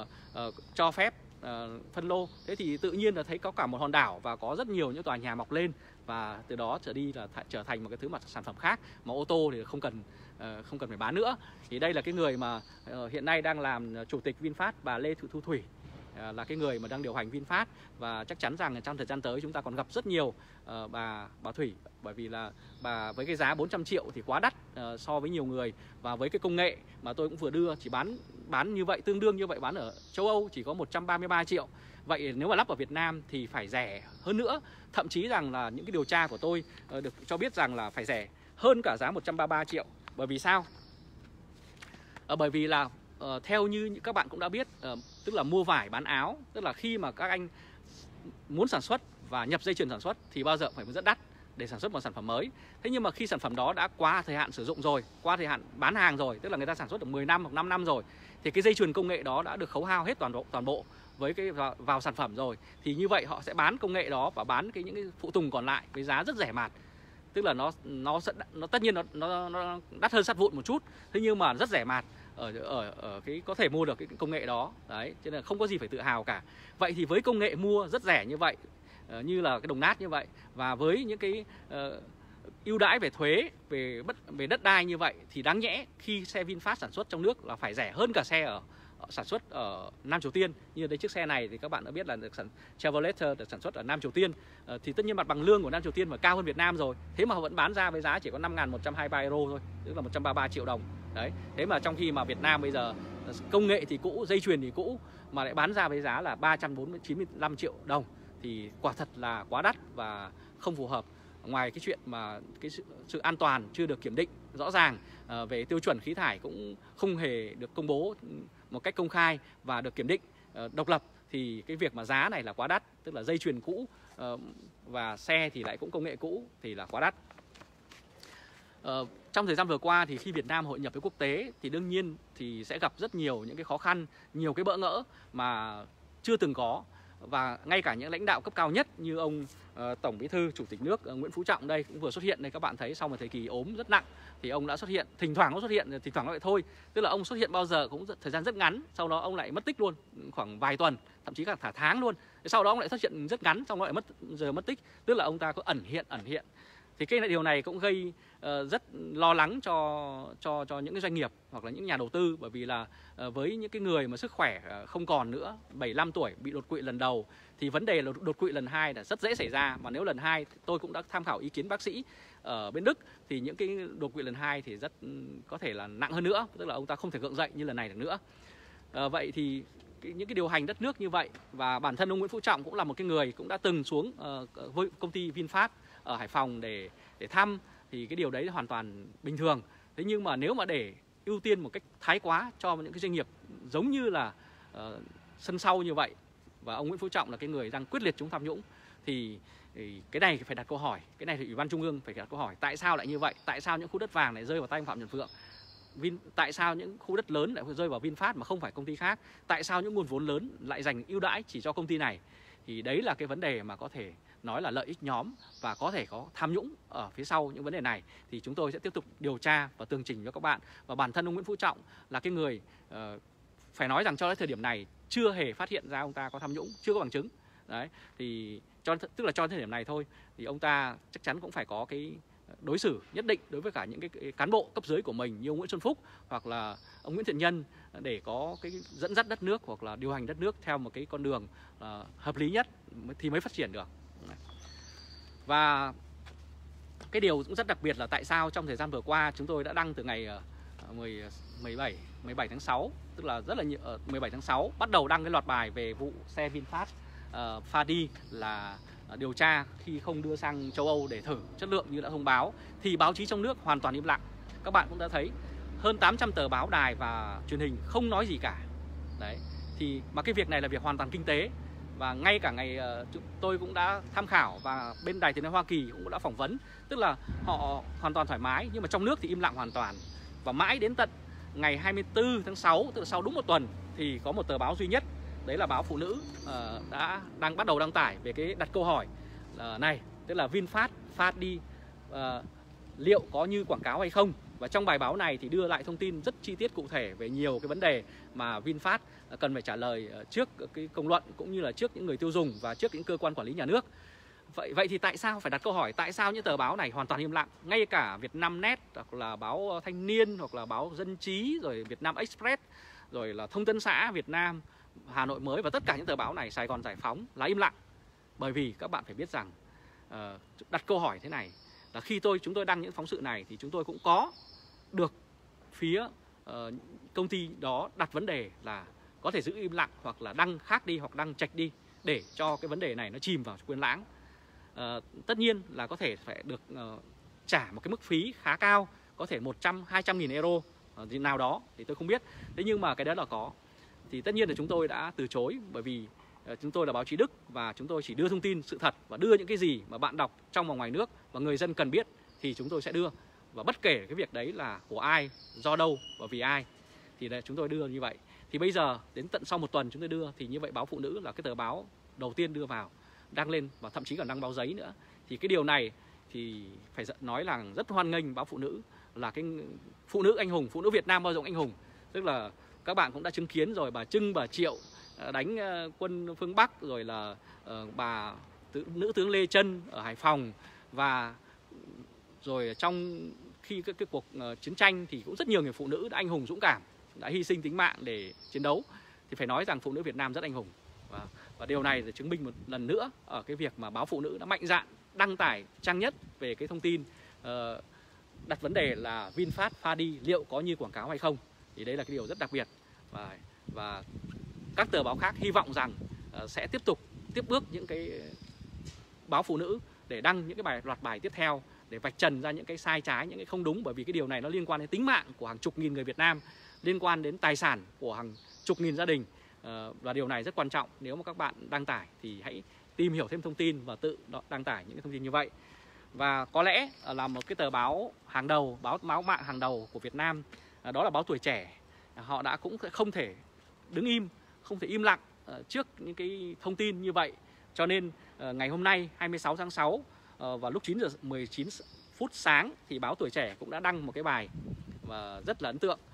Speaker 1: cho phép phân lô. Thế thì tự nhiên là thấy có cả một hòn đảo và có rất nhiều những tòa nhà mọc lên, và từ đó trở đi là trở thành một cái thứ mà sản phẩm khác, mà ô tô thì không cần phải bán nữa. Thì đây là cái người mà hiện nay đang làm chủ tịch VinFast, bà Lê Thị Thu Thủy là cái người mà đang điều hành VinFast, và chắc chắn rằng trong thời gian tới chúng ta còn gặp rất nhiều bà Thủy, bởi vì là bà với cái giá 400 triệu thì quá đắt so với nhiều người, và với cái công nghệ mà tôi cũng vừa đưa chỉ bán như vậy, tương đương như vậy bán ở châu Âu chỉ có 133 triệu. Vậy nếu mà lắp ở Việt Nam thì phải rẻ hơn nữa, thậm chí rằng là những cái điều tra của tôi được cho biết rằng là phải rẻ hơn cả giá 133 triệu. Bởi vì sao? Bởi vì là theo như các bạn cũng đã biết, tức là mua vải bán áo, tức là khi mà các anh muốn sản xuất và nhập dây chuyền sản xuất thì bao giờ phải rất đắt để sản xuất một sản phẩm mới. Thế nhưng mà khi sản phẩm đó đã qua thời hạn sử dụng rồi, qua thời hạn bán hàng rồi, tức là người ta sản xuất được 10 năm hoặc 5 năm rồi, thì cái dây chuyền công nghệ đó đã được khấu hao hết toàn bộ với cái vào sản phẩm rồi, thì như vậy họ sẽ bán công nghệ đó và bán những cái phụ tùng còn lại với giá rất rẻ mạt. Tức là nó tất nhiên nó đắt hơn sắt vụn một chút, thế nhưng mà rất rẻ mạt ở cái có thể mua được cái công nghệ đó. Đấy, cho nên là không có gì phải tự hào cả. Vậy thì với công nghệ mua rất rẻ như vậy, như là cái đồng nát như vậy, và với những cái ưu đãi về thuế, về đất đai như vậy, thì đáng nhẽ khi xe VinFast sản xuất trong nước là phải rẻ hơn cả xe sản xuất ở Nam Triều Tiên. Như đây chiếc xe này thì các bạn đã biết là Chevrolet được sản xuất ở Nam Triều Tiên, thì tất nhiên mặt bằng lương của Nam Triều Tiên mà cao hơn Việt Nam rồi, thế mà họ vẫn bán ra với giá chỉ có 5.123 euro thôi, tức là 133 triệu đồng. Đấy, thế mà trong khi mà Việt Nam bây giờ công nghệ thì cũ, dây chuyền thì cũ, mà lại bán ra với giá là 395 triệu đồng, thì quả thật là quá đắt và không phù hợp. Ngoài cái chuyện mà cái sự an toàn chưa được kiểm định rõ ràng, về tiêu chuẩn khí thải cũng không hề được công bố một cách công khai và được kiểm định độc lập, thì cái việc mà giá này là quá đắt. Tức là dây chuyền cũ và xe thì lại cũng công nghệ cũ thì là quá đắt. Trong thời gian vừa qua thì khi Việt Nam hội nhập với quốc tế thì đương nhiên thì sẽ gặp rất nhiều những cái khó khăn, nhiều cái bỡ ngỡ mà chưa từng có. Và ngay cả những lãnh đạo cấp cao nhất như ông Tổng Bí thư Chủ tịch nước Nguyễn Phú Trọng đây cũng vừa xuất hiện đây, các bạn thấy sau một thời kỳ ốm rất nặng thì ông đã xuất hiện, thỉnh thoảng nó xuất hiện, thỉnh thoảng nó lại thôi. Tức là ông xuất hiện bao giờ cũng thời gian rất ngắn, sau đó ông lại mất tích luôn, khoảng vài tuần, thậm chí cả tháng luôn. Sau đó ông lại xuất hiện rất ngắn, xong nó lại mất tích. Tức là ông ta có ẩn hiện. Thì cái điều này cũng gây rất lo lắng cho những cái doanh nghiệp hoặc là những nhà đầu tư, bởi vì là với những cái người mà sức khỏe không còn nữa, 75 tuổi bị đột quỵ lần đầu thì vấn đề là đột quỵ lần 2 là rất dễ xảy ra. Mà nếu lần 2, tôi cũng đã tham khảo ý kiến bác sĩ ở bên Đức, thì những cái đột quỵ lần 2 thì rất có thể là nặng hơn nữa, tức là ông ta không thể gượng dậy như lần này được nữa. Vậy thì những cái điều hành đất nước như vậy, và bản thân ông Nguyễn Phú Trọng cũng là một cái người cũng đã từng xuống với công ty VinFast ở Hải Phòng để thăm, thì cái điều đấy hoàn toàn bình thường. Thế nhưng mà nếu mà để ưu tiên một cách thái quá cho những cái doanh nghiệp giống như là sân sau như vậy, và ông Nguyễn Phú Trọng là cái người đang quyết liệt chống tham nhũng, thì cái này phải đặt câu hỏi. Cái này thì Ủy ban Trung ương phải đặt câu hỏi, tại sao lại như vậy? Tại sao những khu đất vàng lại rơi vào tay ông Phạm Nhật Vượng? Tại sao những khu đất lớn lại rơi vào VinFast mà không phải công ty khác? Tại sao những nguồn vốn lớn lại dành ưu đãi chỉ cho công ty này? Thì đấy là cái vấn đề mà có thể nói là lợi ích nhóm và có thể có tham nhũng ở phía sau những vấn đề này. Thì chúng tôi sẽ tiếp tục điều tra và tường trình cho các bạn. Và bản thân ông Nguyễn Phú Trọng là cái người phải nói rằng cho đến thời điểm này chưa hề phát hiện ra ông ta có tham nhũng, chưa có bằng chứng. Đấy, thì tức là cho đến thời điểm này thôi thì ông ta chắc chắn cũng phải có cái đối xử nhất định đối với cả những cái cán bộ cấp dưới của mình như ông Nguyễn Xuân Phúc hoặc là ông Nguyễn Thiện Nhân, để có cái dẫn dắt đất nước hoặc là điều hành đất nước theo một cái con đường hợp lý nhất thì mới phát triển được. Và cái điều cũng rất đặc biệt là tại sao trong thời gian vừa qua chúng tôi đã đăng từ ngày 17 tháng 6, tức là rất là nhiều, 17 tháng 6 bắt đầu đăng cái loạt bài về vụ xe VinFast Fadi là điều tra khi không đưa sang châu Âu để thử chất lượng như đã thông báo, thì báo chí trong nước hoàn toàn im lặng. Các bạn cũng đã thấy hơn 800 tờ báo đài và truyền hình không nói gì cả. Đấy, thì mà cái việc này là việc hoàn toàn kinh tế. Và ngay cả ngày tôi cũng đã tham khảo và bên Đài Tiếng nói Hoa Kỳ cũng đã phỏng vấn, tức là họ hoàn toàn thoải mái, nhưng mà trong nước thì im lặng hoàn toàn. Và mãi đến tận ngày 24 tháng 6, tức là sau đúng một tuần, thì có một tờ báo duy nhất, đấy là báo Phụ Nữ, đang bắt đầu đăng tải về cái đặt câu hỏi này, tức là VinFast Fadi liệu có như quảng cáo hay không. Và trong bài báo này thì đưa lại thông tin rất chi tiết cụ thể về nhiều cái vấn đề mà VinFast cần phải trả lời trước cái công luận, cũng như là trước những người tiêu dùng và trước những cơ quan quản lý nhà nước. Vậy thì tại sao phải đặt câu hỏi, tại sao những tờ báo này hoàn toàn im lặng? Ngay cả Vietnamnet hoặc là báo Thanh Niên hoặc là báo Dân Trí, rồi Vietnam Express, rồi là Thông tấn xã Việt Nam, Hà Nội Mới và tất cả những tờ báo này, Sài Gòn Giải Phóng là im lặng. Bởi vì các bạn phải biết rằng đặt câu hỏi thế này là khi chúng tôi đăng những phóng sự này thì chúng tôi cũng có được phía công ty đó đặt vấn đề là có thể giữ im lặng hoặc là đăng khác đi hoặc đăng chạch đi để cho cái vấn đề này nó chìm vào quên lãng. Tất nhiên là có thể phải được trả một cái mức phí khá cao, có thể 100-200 nghìn euro nào đó thì tôi không biết. Thế nhưng mà cái đó là có. Thì tất nhiên là chúng tôi đã từ chối, bởi vì chúng tôi là báo chí Đức và chúng tôi chỉ đưa thông tin sự thật và đưa những cái gì mà bạn đọc trong và ngoài nước và người dân cần biết thì chúng tôi sẽ đưa. Và bất kể cái việc đấy là của ai, do đâu và vì ai thì chúng tôi đưa như vậy. Thì bây giờ đến tận sau một tuần chúng tôi đưa, thì như vậy báo Phụ Nữ là cái tờ báo đầu tiên đưa vào, đăng lên và thậm chí còn đăng báo giấy nữa. Thì cái điều này thì phải nói là rất hoan nghênh báo Phụ Nữ, là cái phụ nữ anh hùng, phụ nữ Việt Nam bao rộng anh hùng. Tức là các bạn cũng đã chứng kiến rồi, bà Trưng, bà Triệu đánh quân phương Bắc, rồi là bà nữ tướng Lê Trân ở Hải Phòng, và rồi trong khi cái cuộc chiến tranh thì cũng rất nhiều người phụ nữ đã anh hùng dũng cảm, đã hy sinh tính mạng để chiến đấu. Thì phải nói rằng phụ nữ Việt Nam rất anh hùng. Và điều này để chứng minh một lần nữa ở cái việc mà báo Phụ Nữ đã mạnh dạn đăng tải trang nhất về cái thông tin đặt vấn đề là VinFast Fadi liệu có như quảng cáo hay không. Thì đấy là cái điều rất đặc biệt. Và các tờ báo khác hy vọng rằng sẽ tiếp bước những cái báo Phụ Nữ để đăng những cái loạt bài tiếp theo để vạch trần ra những cái sai trái, những cái không đúng. Bởi vì cái điều này nó liên quan đến tính mạng của hàng chục nghìn người Việt Nam, liên quan đến tài sản của hàng chục nghìn gia đình, Và điều này rất quan trọng. Nếu mà các bạn đăng tải thì hãy tìm hiểu thêm thông tin và tự đăng tải những cái thông tin như vậy. Và có lẽ là một cái tờ báo hàng đầu, báo mạng hàng đầu của Việt Nam, đó là báo Tuổi Trẻ. Họ đã cũng không thể đứng im, không thể im lặng trước những cái thông tin như vậy. Cho nên ngày hôm nay 26 tháng 6 vào lúc 9 giờ 19 phút sáng thì báo Tuổi Trẻ cũng đã đăng một cái bài và rất là ấn tượng.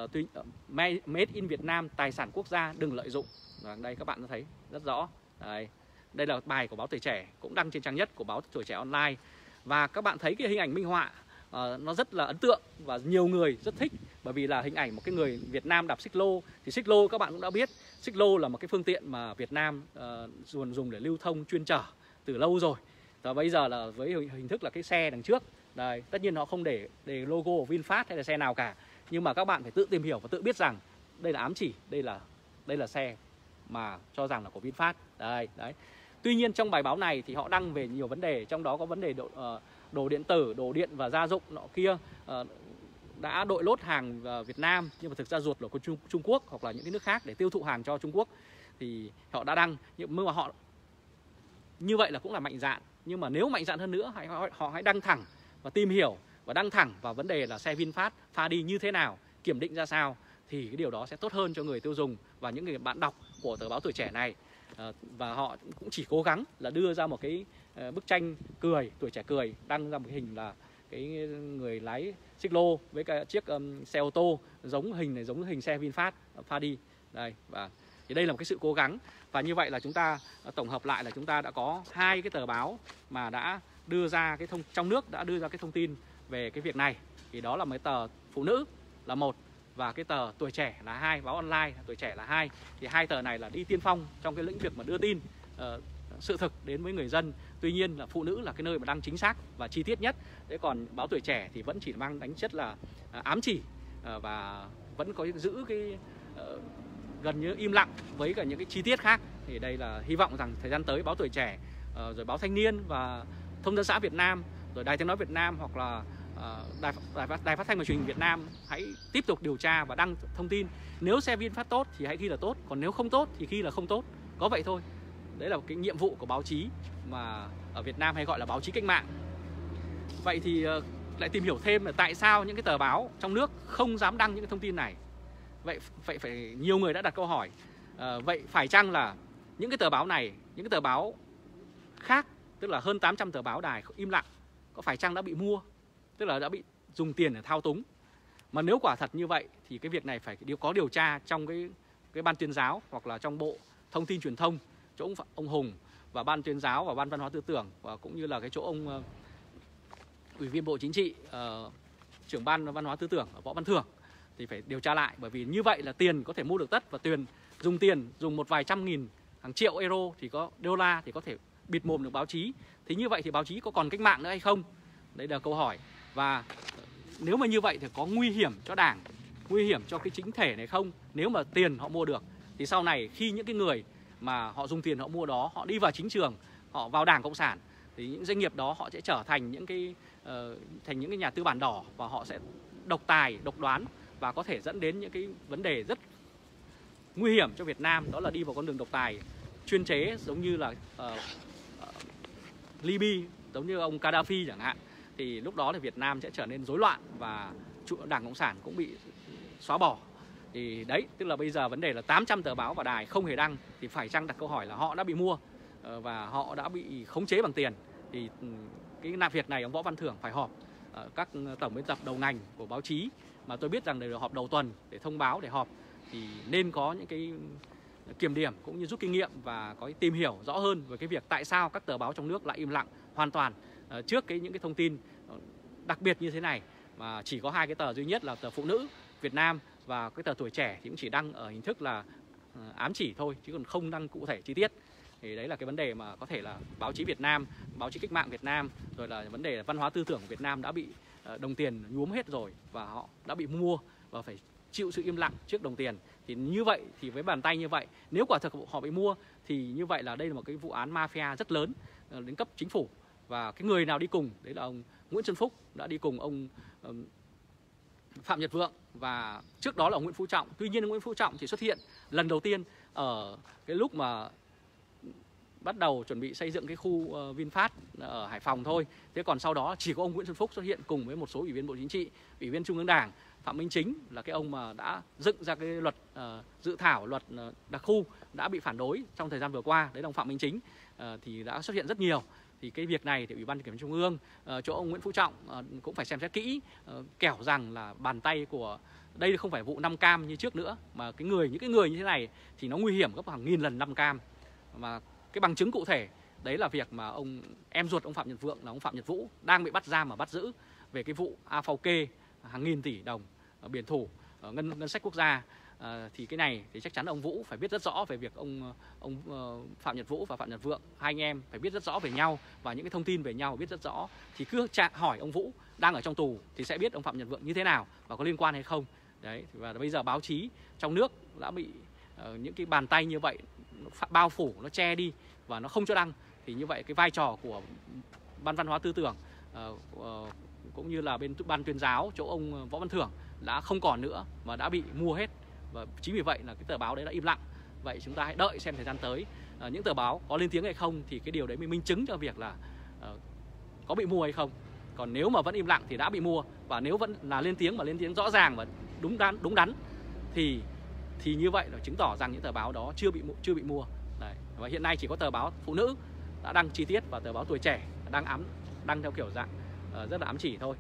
Speaker 1: Made in Việt Nam, tài sản quốc gia đừng lợi dụng. Và đây các bạn thấy rất rõ. Đây là bài của báo Tuổi Trẻ, cũng đăng trên trang nhất của báo Tuổi Trẻ Online. Và các bạn thấy cái hình ảnh minh họa nó rất là ấn tượng và nhiều người rất thích, bởi vì là hình ảnh một cái người Việt Nam đạp xích lô. Thì xích lô các bạn cũng đã biết, xích lô là một cái phương tiện mà Việt Nam dùng để lưu thông chuyên chở từ lâu rồi. Và bây giờ là với hình thức là cái xe đằng trước. Đây, tất nhiên họ không để logo của VinFast hay là xe nào cả, nhưng mà các bạn phải tự tìm hiểu và tự biết rằng đây là ám chỉ, đây là xe mà cho rằng là của VinFast. Đấy. Tuy nhiên trong bài báo này thì họ đăng về nhiều vấn đề, trong đó có vấn đề đồ điện tử, đồ điện và gia dụng nọ kia đã đội lốt hàng Việt Nam, nhưng mà thực ra ruột là của Trung Quốc hoặc là những cái nước khác để tiêu thụ hàng cho Trung Quốc. Thì họ đã đăng, nhưng mà họ như vậy là cũng là mạnh dạn. Nhưng mà nếu mạnh dạn hơn nữa, họ hãy đăng thẳng và tìm hiểu và đăng thẳng vào vấn đề là xe VinFast pha đi như thế nào, kiểm định ra sao, thì cái điều đó sẽ tốt hơn cho người tiêu dùng và những người bạn đọc của tờ báo Tuổi Trẻ này. Và họ cũng chỉ cố gắng là đưa ra một cái bức tranh cười, Tuổi Trẻ cười, đăng ra một cái hình là cái người lái xích lô với cái chiếc xe ô tô giống hình xe VinFast pha đi. Và thì đây là một cái sự cố gắng. Và như vậy là chúng ta tổng hợp lại là chúng ta đã có hai cái tờ báo mà đã đưa ra cái trong nước đã đưa ra cái thông tin về cái việc này. Thì đó là mấy tờ Phụ Nữ là một và cái tờ Tuổi Trẻ là hai, báo online Tuổi Trẻ là hai. Thì hai tờ này là đi tiên phong trong cái lĩnh vực mà đưa tin sự thực đến với người dân. Tuy nhiên là Phụ Nữ là cái nơi mà đăng chính xác và chi tiết nhất. Thế còn báo Tuổi Trẻ thì vẫn chỉ mang tính chất là ám chỉ và vẫn có giữ cái gần như im lặng với cả những cái chi tiết khác. Thì đây là hy vọng rằng thời gian tới báo Tuổi Trẻ, rồi báo Thanh Niên và Thông tấn xã Việt Nam, rồi Đài Tiếng nói Việt Nam hoặc là Đài Phát thanh và Truyền hình Việt Nam hãy tiếp tục điều tra và đăng thông tin. Nếu xe VinFast tốt thì hãy ghi là tốt, còn nếu không tốt thì ghi là không tốt. Có vậy thôi. Đấy là một cái nhiệm vụ của báo chí mà ở Việt Nam hay gọi là báo chí cách mạng. Vậy thì lại tìm hiểu thêm là tại sao những cái tờ báo trong nước không dám đăng những cái thông tin này. Vậy phải nhiều người đã đặt câu hỏi, vậy phải chăng là những cái tờ báo này, những cái tờ báo khác, tức là hơn 800 tờ báo đài im lặng, có phải chăng đã bị mua, tức là đã bị dùng tiền để thao túng? Mà nếu quả thật như vậy thì cái việc này phải có điều tra trong cái ban tuyên giáo hoặc là trong Bộ Thông tin Truyền thông, chỗ ông Hùng và ban tuyên giáo và ban văn hóa tư tưởng, và cũng như là cái chỗ ông Ủy viên Bộ Chính trị, trưởng ban văn hóa tư tưởng Võ Văn Thưởng, thì phải điều tra lại. Bởi vì như vậy là tiền có thể mua được tất, và dùng một vài trăm nghìn, hàng triệu euro thì có đô la thì có thể bịt mồm được báo chí. Thì như vậy thì báo chí có còn cách mạng nữa hay không? Đấy là câu hỏi. Và nếu mà như vậy thì có nguy hiểm cho Đảng, nguy hiểm cho cái chính thể này không? Nếu mà tiền họ mua được thì sau này khi những cái người mà họ dùng tiền họ mua đó, họ đi vào chính trường, họ vào Đảng Cộng sản, thì những doanh nghiệp đó họ sẽ trở thành những cái nhà tư bản đỏ, và họ sẽ độc tài, độc đoán, và có thể dẫn đến những cái vấn đề rất nguy hiểm cho Việt Nam, đó là đi vào con đường độc tài chuyên chế, giống như là Libya, giống như ông Gaddafi chẳng hạn. Thì lúc đó thì Việt Nam sẽ trở nên rối loạn và Đảng Cộng sản cũng bị xóa bỏ. Thì đấy, tức là bây giờ vấn đề là 800 tờ báo và đài không hề đăng, thì phải chăng đặt câu hỏi là họ đã bị mua và họ đã bị khống chế bằng tiền. Thì cái việc này ông Võ Văn Thưởng phải họp các tổng biên tập đầu ngành của báo chí, mà tôi biết rằng đều họp đầu tuần để thông báo, để họp, thì nên có những cái kiểm điểm cũng như rút kinh nghiệm và có tìm hiểu rõ hơn về cái việc tại sao các tờ báo trong nước lại im lặng hoàn toàn trước những cái thông tin đặc biệt như thế này. Mà chỉ có hai cái tờ duy nhất là tờ Phụ Nữ Việt Nam và cái tờ Tuổi Trẻ thì cũng chỉ đăng ở hình thức là ám chỉ thôi, chứ còn không đăng cụ thể chi tiết. Thì đấy là cái vấn đề mà có thể là báo chí Việt Nam, báo chí cách mạng Việt Nam, rồi là vấn đề là văn hóa tư tưởng của Việt Nam đã bị đồng tiền nhuốm hết rồi, và họ đã bị mua và phải chịu sự im lặng trước đồng tiền. Thì như vậy thì với bàn tay như vậy, nếu quả thực họ bị mua thì như vậy là đây là một cái vụ án mafia rất lớn đến cấp chính phủ. Và cái người nào đi cùng đấy là ông Nguyễn Xuân Phúc, đã đi cùng ông Phạm Nhật Vượng, và trước đó là ông Nguyễn Phú Trọng. Tuy nhiên ông Nguyễn Phú Trọng chỉ xuất hiện lần đầu tiên ở cái lúc mà bắt đầu chuẩn bị xây dựng cái khu VinFast ở Hải Phòng thôi. Thế còn sau đó chỉ có ông Nguyễn Xuân Phúc xuất hiện cùng với một số ủy viên Bộ Chính trị, ủy viên Trung ương Đảng. Phạm Minh Chính là cái ông mà đã dựng ra cái luật dự thảo luật đặc khu đã bị phản đối trong thời gian vừa qua. Đấy là ông Phạm Minh Chính thì đã xuất hiện rất nhiều. Thì cái việc này thì Ủy ban Kiểm tra Trung ương, chỗ ông Nguyễn Phú Trọng cũng phải xem xét kỹ, kẻo rằng là bàn tay của đây không phải vụ 5 cam như trước nữa, mà những cái người như thế này thì nó nguy hiểm gấp hàng nghìn lần 5 cam. Mà cái bằng chứng cụ thể đấy là việc mà em ruột ông Phạm Nhật Vượng là ông Phạm Nhật Vũ đang bị bắt giam và bắt giữ về cái vụ AVK hàng nghìn tỷ đồng biển thủ ngân sách quốc gia. Thì cái này thì chắc chắn ông Vũ phải biết rất rõ về việc ông Phạm Nhật Vũ và Phạm Nhật Vượng, hai anh em phải biết rất rõ về nhau và những cái thông tin về nhau biết rất rõ. Thì cứ hỏi ông Vũ đang ở trong tù thì sẽ biết ông Phạm Nhật Vượng như thế nào và có liên quan hay không. Đấy, và bây giờ báo chí trong nước đã bị những cái bàn tay như vậy bao phủ, nó che đi và nó không cho đăng. Thì như vậy cái vai trò của Ban Văn hóa Tư tưởng cũng như là bên Ban Tuyên giáo chỗ ông Võ Văn Thưởng đã không còn nữa và đã bị mua hết. Và chính vì vậy là cái tờ báo đấy đã im lặng. Vậy chúng ta hãy đợi xem thời gian tới những tờ báo có lên tiếng hay không, thì cái điều đấy mới minh chứng cho việc là có bị mua hay không. Còn nếu mà vẫn im lặng thì đã bị mua, và nếu vẫn là lên tiếng mà lên tiếng rõ ràng và đúng đắn thì như vậy là chứng tỏ rằng những tờ báo đó chưa bị mua. Đấy. Và hiện nay chỉ có tờ báo Phụ Nữ đã đăng chi tiết và tờ báo Tuổi Trẻ đăng theo kiểu dạng rất là ám chỉ thôi.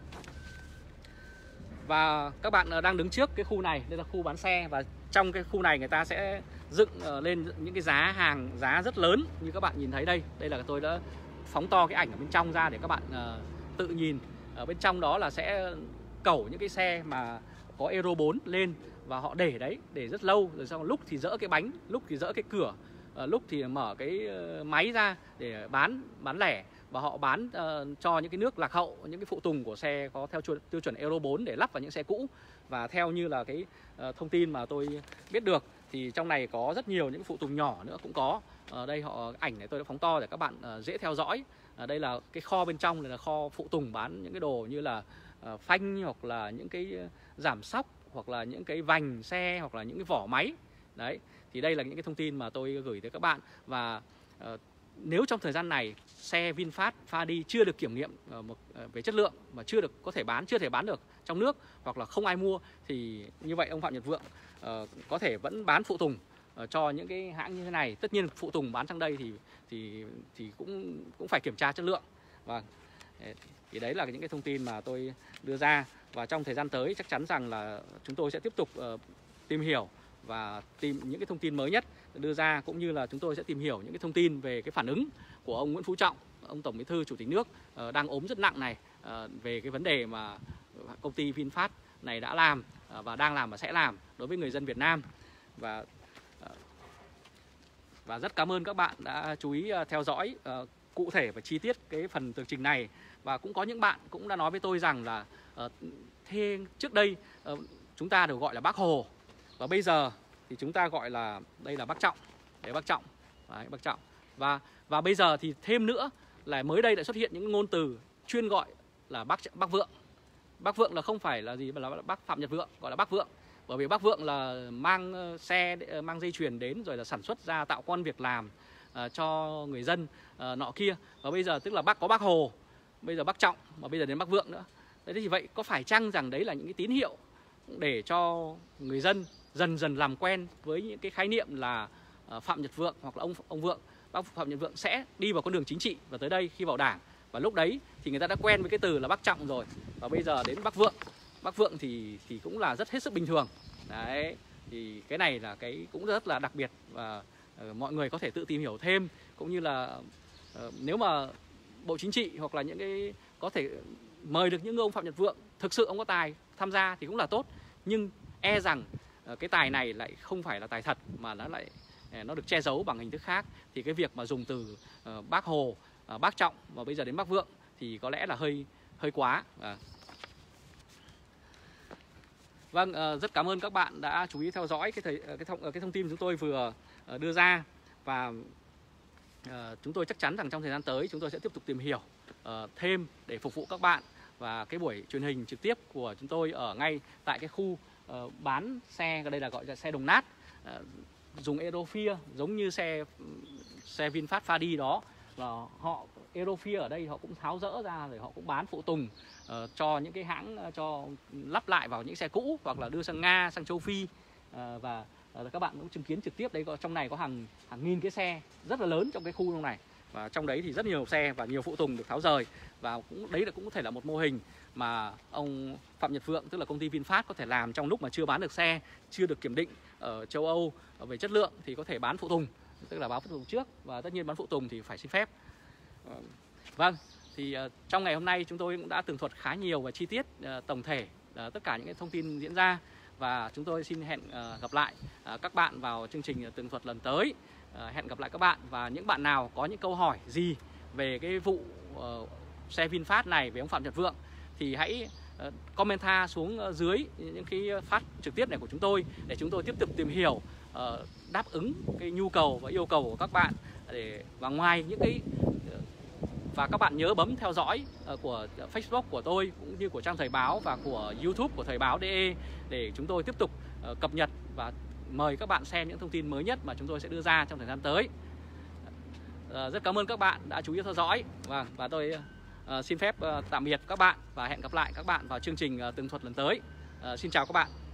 Speaker 1: Và các bạn đang đứng trước cái khu này, đây là khu bán xe, và trong cái khu này người ta sẽ dựng lên những cái giá rất lớn như các bạn nhìn thấy đây. Đây là tôi đã phóng to cái ảnh ở bên trong ra để các bạn tự nhìn. Ở bên trong đó là sẽ cẩu những cái xe mà có Euro 4 lên và họ để đấy, để rất lâu, rồi sau lúc thì dỡ cái bánh, lúc thì dỡ cái cửa, lúc thì mở cái máy ra để bán lẻ. Và họ bán cho những cái nước lạc hậu, những cái phụ tùng của xe có theo tiêu chuẩn Euro 4 để lắp vào những xe cũ. Và theo như là cái thông tin mà tôi biết được thì trong này có rất nhiều những phụ tùng nhỏ nữa cũng có. Đây ảnh này tôi đã phóng to để các bạn dễ theo dõi. Đây là cái kho bên trong, này là kho phụ tùng bán những cái đồ như là phanh, hoặc là những cái giảm xóc, hoặc là những cái vành xe, hoặc là những cái vỏ máy. Đấy, thì đây là những cái thông tin mà tôi gửi tới các bạn. Và nếu trong thời gian này xe VinFast pha đi chưa được kiểm nghiệm về chất lượng mà chưa thể bán được trong nước, hoặc là không ai mua, thì như vậy ông Phạm Nhật Vượng có thể vẫn bán phụ tùng cho những cái hãng như thế này. Tất nhiên phụ tùng bán sang đây thì cũng phải kiểm tra chất lượng. Và thì đấy là những cái thông tin mà tôi đưa ra. Và trong thời gian tới chắc chắn rằng là chúng tôi sẽ tiếp tục tìm hiểu và tìm những cái thông tin mới nhất đưa ra, cũng như là chúng tôi sẽ tìm hiểu những cái thông tin về cái phản ứng của ông Nguyễn Phú Trọng, ông Tổng Bí thư Chủ tịch nước đang ốm rất nặng này, về cái vấn đề mà công ty VinFast này đã làm và đang làm và sẽ làm đối với người dân Việt Nam. Và rất cảm ơn các bạn đã chú ý theo dõi cụ thể và chi tiết cái phần tường trình này. Và cũng có những bạn cũng đã nói với tôi rằng là thế trước đây chúng ta đều gọi là Bác Hồ, và bây giờ thì chúng ta gọi là đây là Bác Trọng. Đấy, Bác Trọng. Đấy, Bác Trọng. Và bây giờ thì thêm nữa là mới đây đã xuất hiện những ngôn từ chuyên gọi là Bác Vượng. Bác Vượng là không phải là gì mà là Bác Phạm Nhật Vượng, gọi là Bác Vượng. Bởi vì Bác Vượng là mang xe, mang dây chuyền đến rồi là sản xuất ra, tạo công ăn việc làm cho người dân nọ kia. Và bây giờ tức là có Bác Hồ, bây giờ Bác Trọng, mà bây giờ đến Bác Vượng nữa. Đấy, thì vậy có phải chăng rằng đấy là những cái tín hiệu để cho người dân dần dần làm quen với những cái khái niệm là Phạm Nhật Vượng hoặc là ông Vượng, bác Phạm Nhật Vượng sẽ đi vào con đường chính trị và tới đây khi vào Đảng. Và lúc đấy thì người ta đã quen với cái từ là Bác Trọng rồi. Và bây giờ đến Bác Vượng thì cũng là rất hết sức bình thường. Đấy, thì cái này là cái cũng rất là đặc biệt, và mọi người có thể tự tìm hiểu thêm, cũng như là nếu mà Bộ Chính trị hoặc là những cái có thể mời được những ông Phạm Nhật Vượng thực sự ông có tài tham gia thì cũng là tốt. Nhưng e rằng cái tài này lại không phải là tài thật, mà nó được che giấu bằng hình thức khác. Thì cái việc mà dùng từ Bác Hồ, Bác Trọng và bây giờ đến Bác Vượng thì có lẽ là hơi quá. Vâng, rất cảm ơn các bạn đã chú ý theo dõi cái thông tin chúng tôi vừa đưa ra. Và chúng tôi chắc chắn rằng trong thời gian tới chúng tôi sẽ tiếp tục tìm hiểu thêm để phục vụ các bạn. Và cái buổi truyền hình trực tiếp của chúng tôi ở ngay tại cái khu bán xe, đây là gọi là xe đồng nát, dùng Aerosphere giống như xe VinFast Fadi đó, và họ Aerosphere ở đây họ cũng tháo rỡ ra rồi họ cũng bán phụ tùng cho những cái hãng cho lắp lại vào những xe cũ hoặc là đưa sang Nga, sang châu Phi. Và các bạn cũng chứng kiến trực tiếp đấy, trong này có hàng nghìn cái xe rất là lớn trong cái khu này, và trong đấy thì rất nhiều xe và nhiều phụ tùng được tháo rời. Và đấy cũng có thể là một mô hình mà ông Phạm Nhật Vượng, tức là công ty VinFast, có thể làm trong lúc mà chưa bán được xe, chưa được kiểm định ở châu Âu về chất lượng, thì có thể bán phụ tùng, tức là bán phụ tùng trước, và tất nhiên bán phụ tùng thì phải xin phép. Vâng, thì trong ngày hôm nay chúng tôi cũng đã tường thuật khá nhiều và chi tiết tổng thể tất cả những cái thông tin diễn ra, và chúng tôi xin hẹn gặp lại các bạn vào chương trình tường thuật lần tới. Hẹn gặp lại các bạn, và những bạn nào có những câu hỏi gì về cái vụ xe VinFast này, với ông Phạm Nhật Vượng, thì hãy comment xuống dưới những cái phát trực tiếp này của chúng tôi, để chúng tôi tiếp tục tìm hiểu, đáp ứng cái nhu cầu và yêu cầu của các bạn. Và ngoài những cái và các bạn nhớ bấm theo dõi của Facebook của tôi, cũng như của trang Thời báo và của YouTube của Thời báo.de, để chúng tôi tiếp tục cập nhật và mời các bạn xem những thông tin mới nhất mà chúng tôi sẽ đưa ra trong thời gian tới. Rất cảm ơn các bạn đã chú ý theo dõi, và tôi xin phép tạm biệt các bạn, và hẹn gặp lại các bạn vào chương trình tường thuật lần tới. Xin chào các bạn.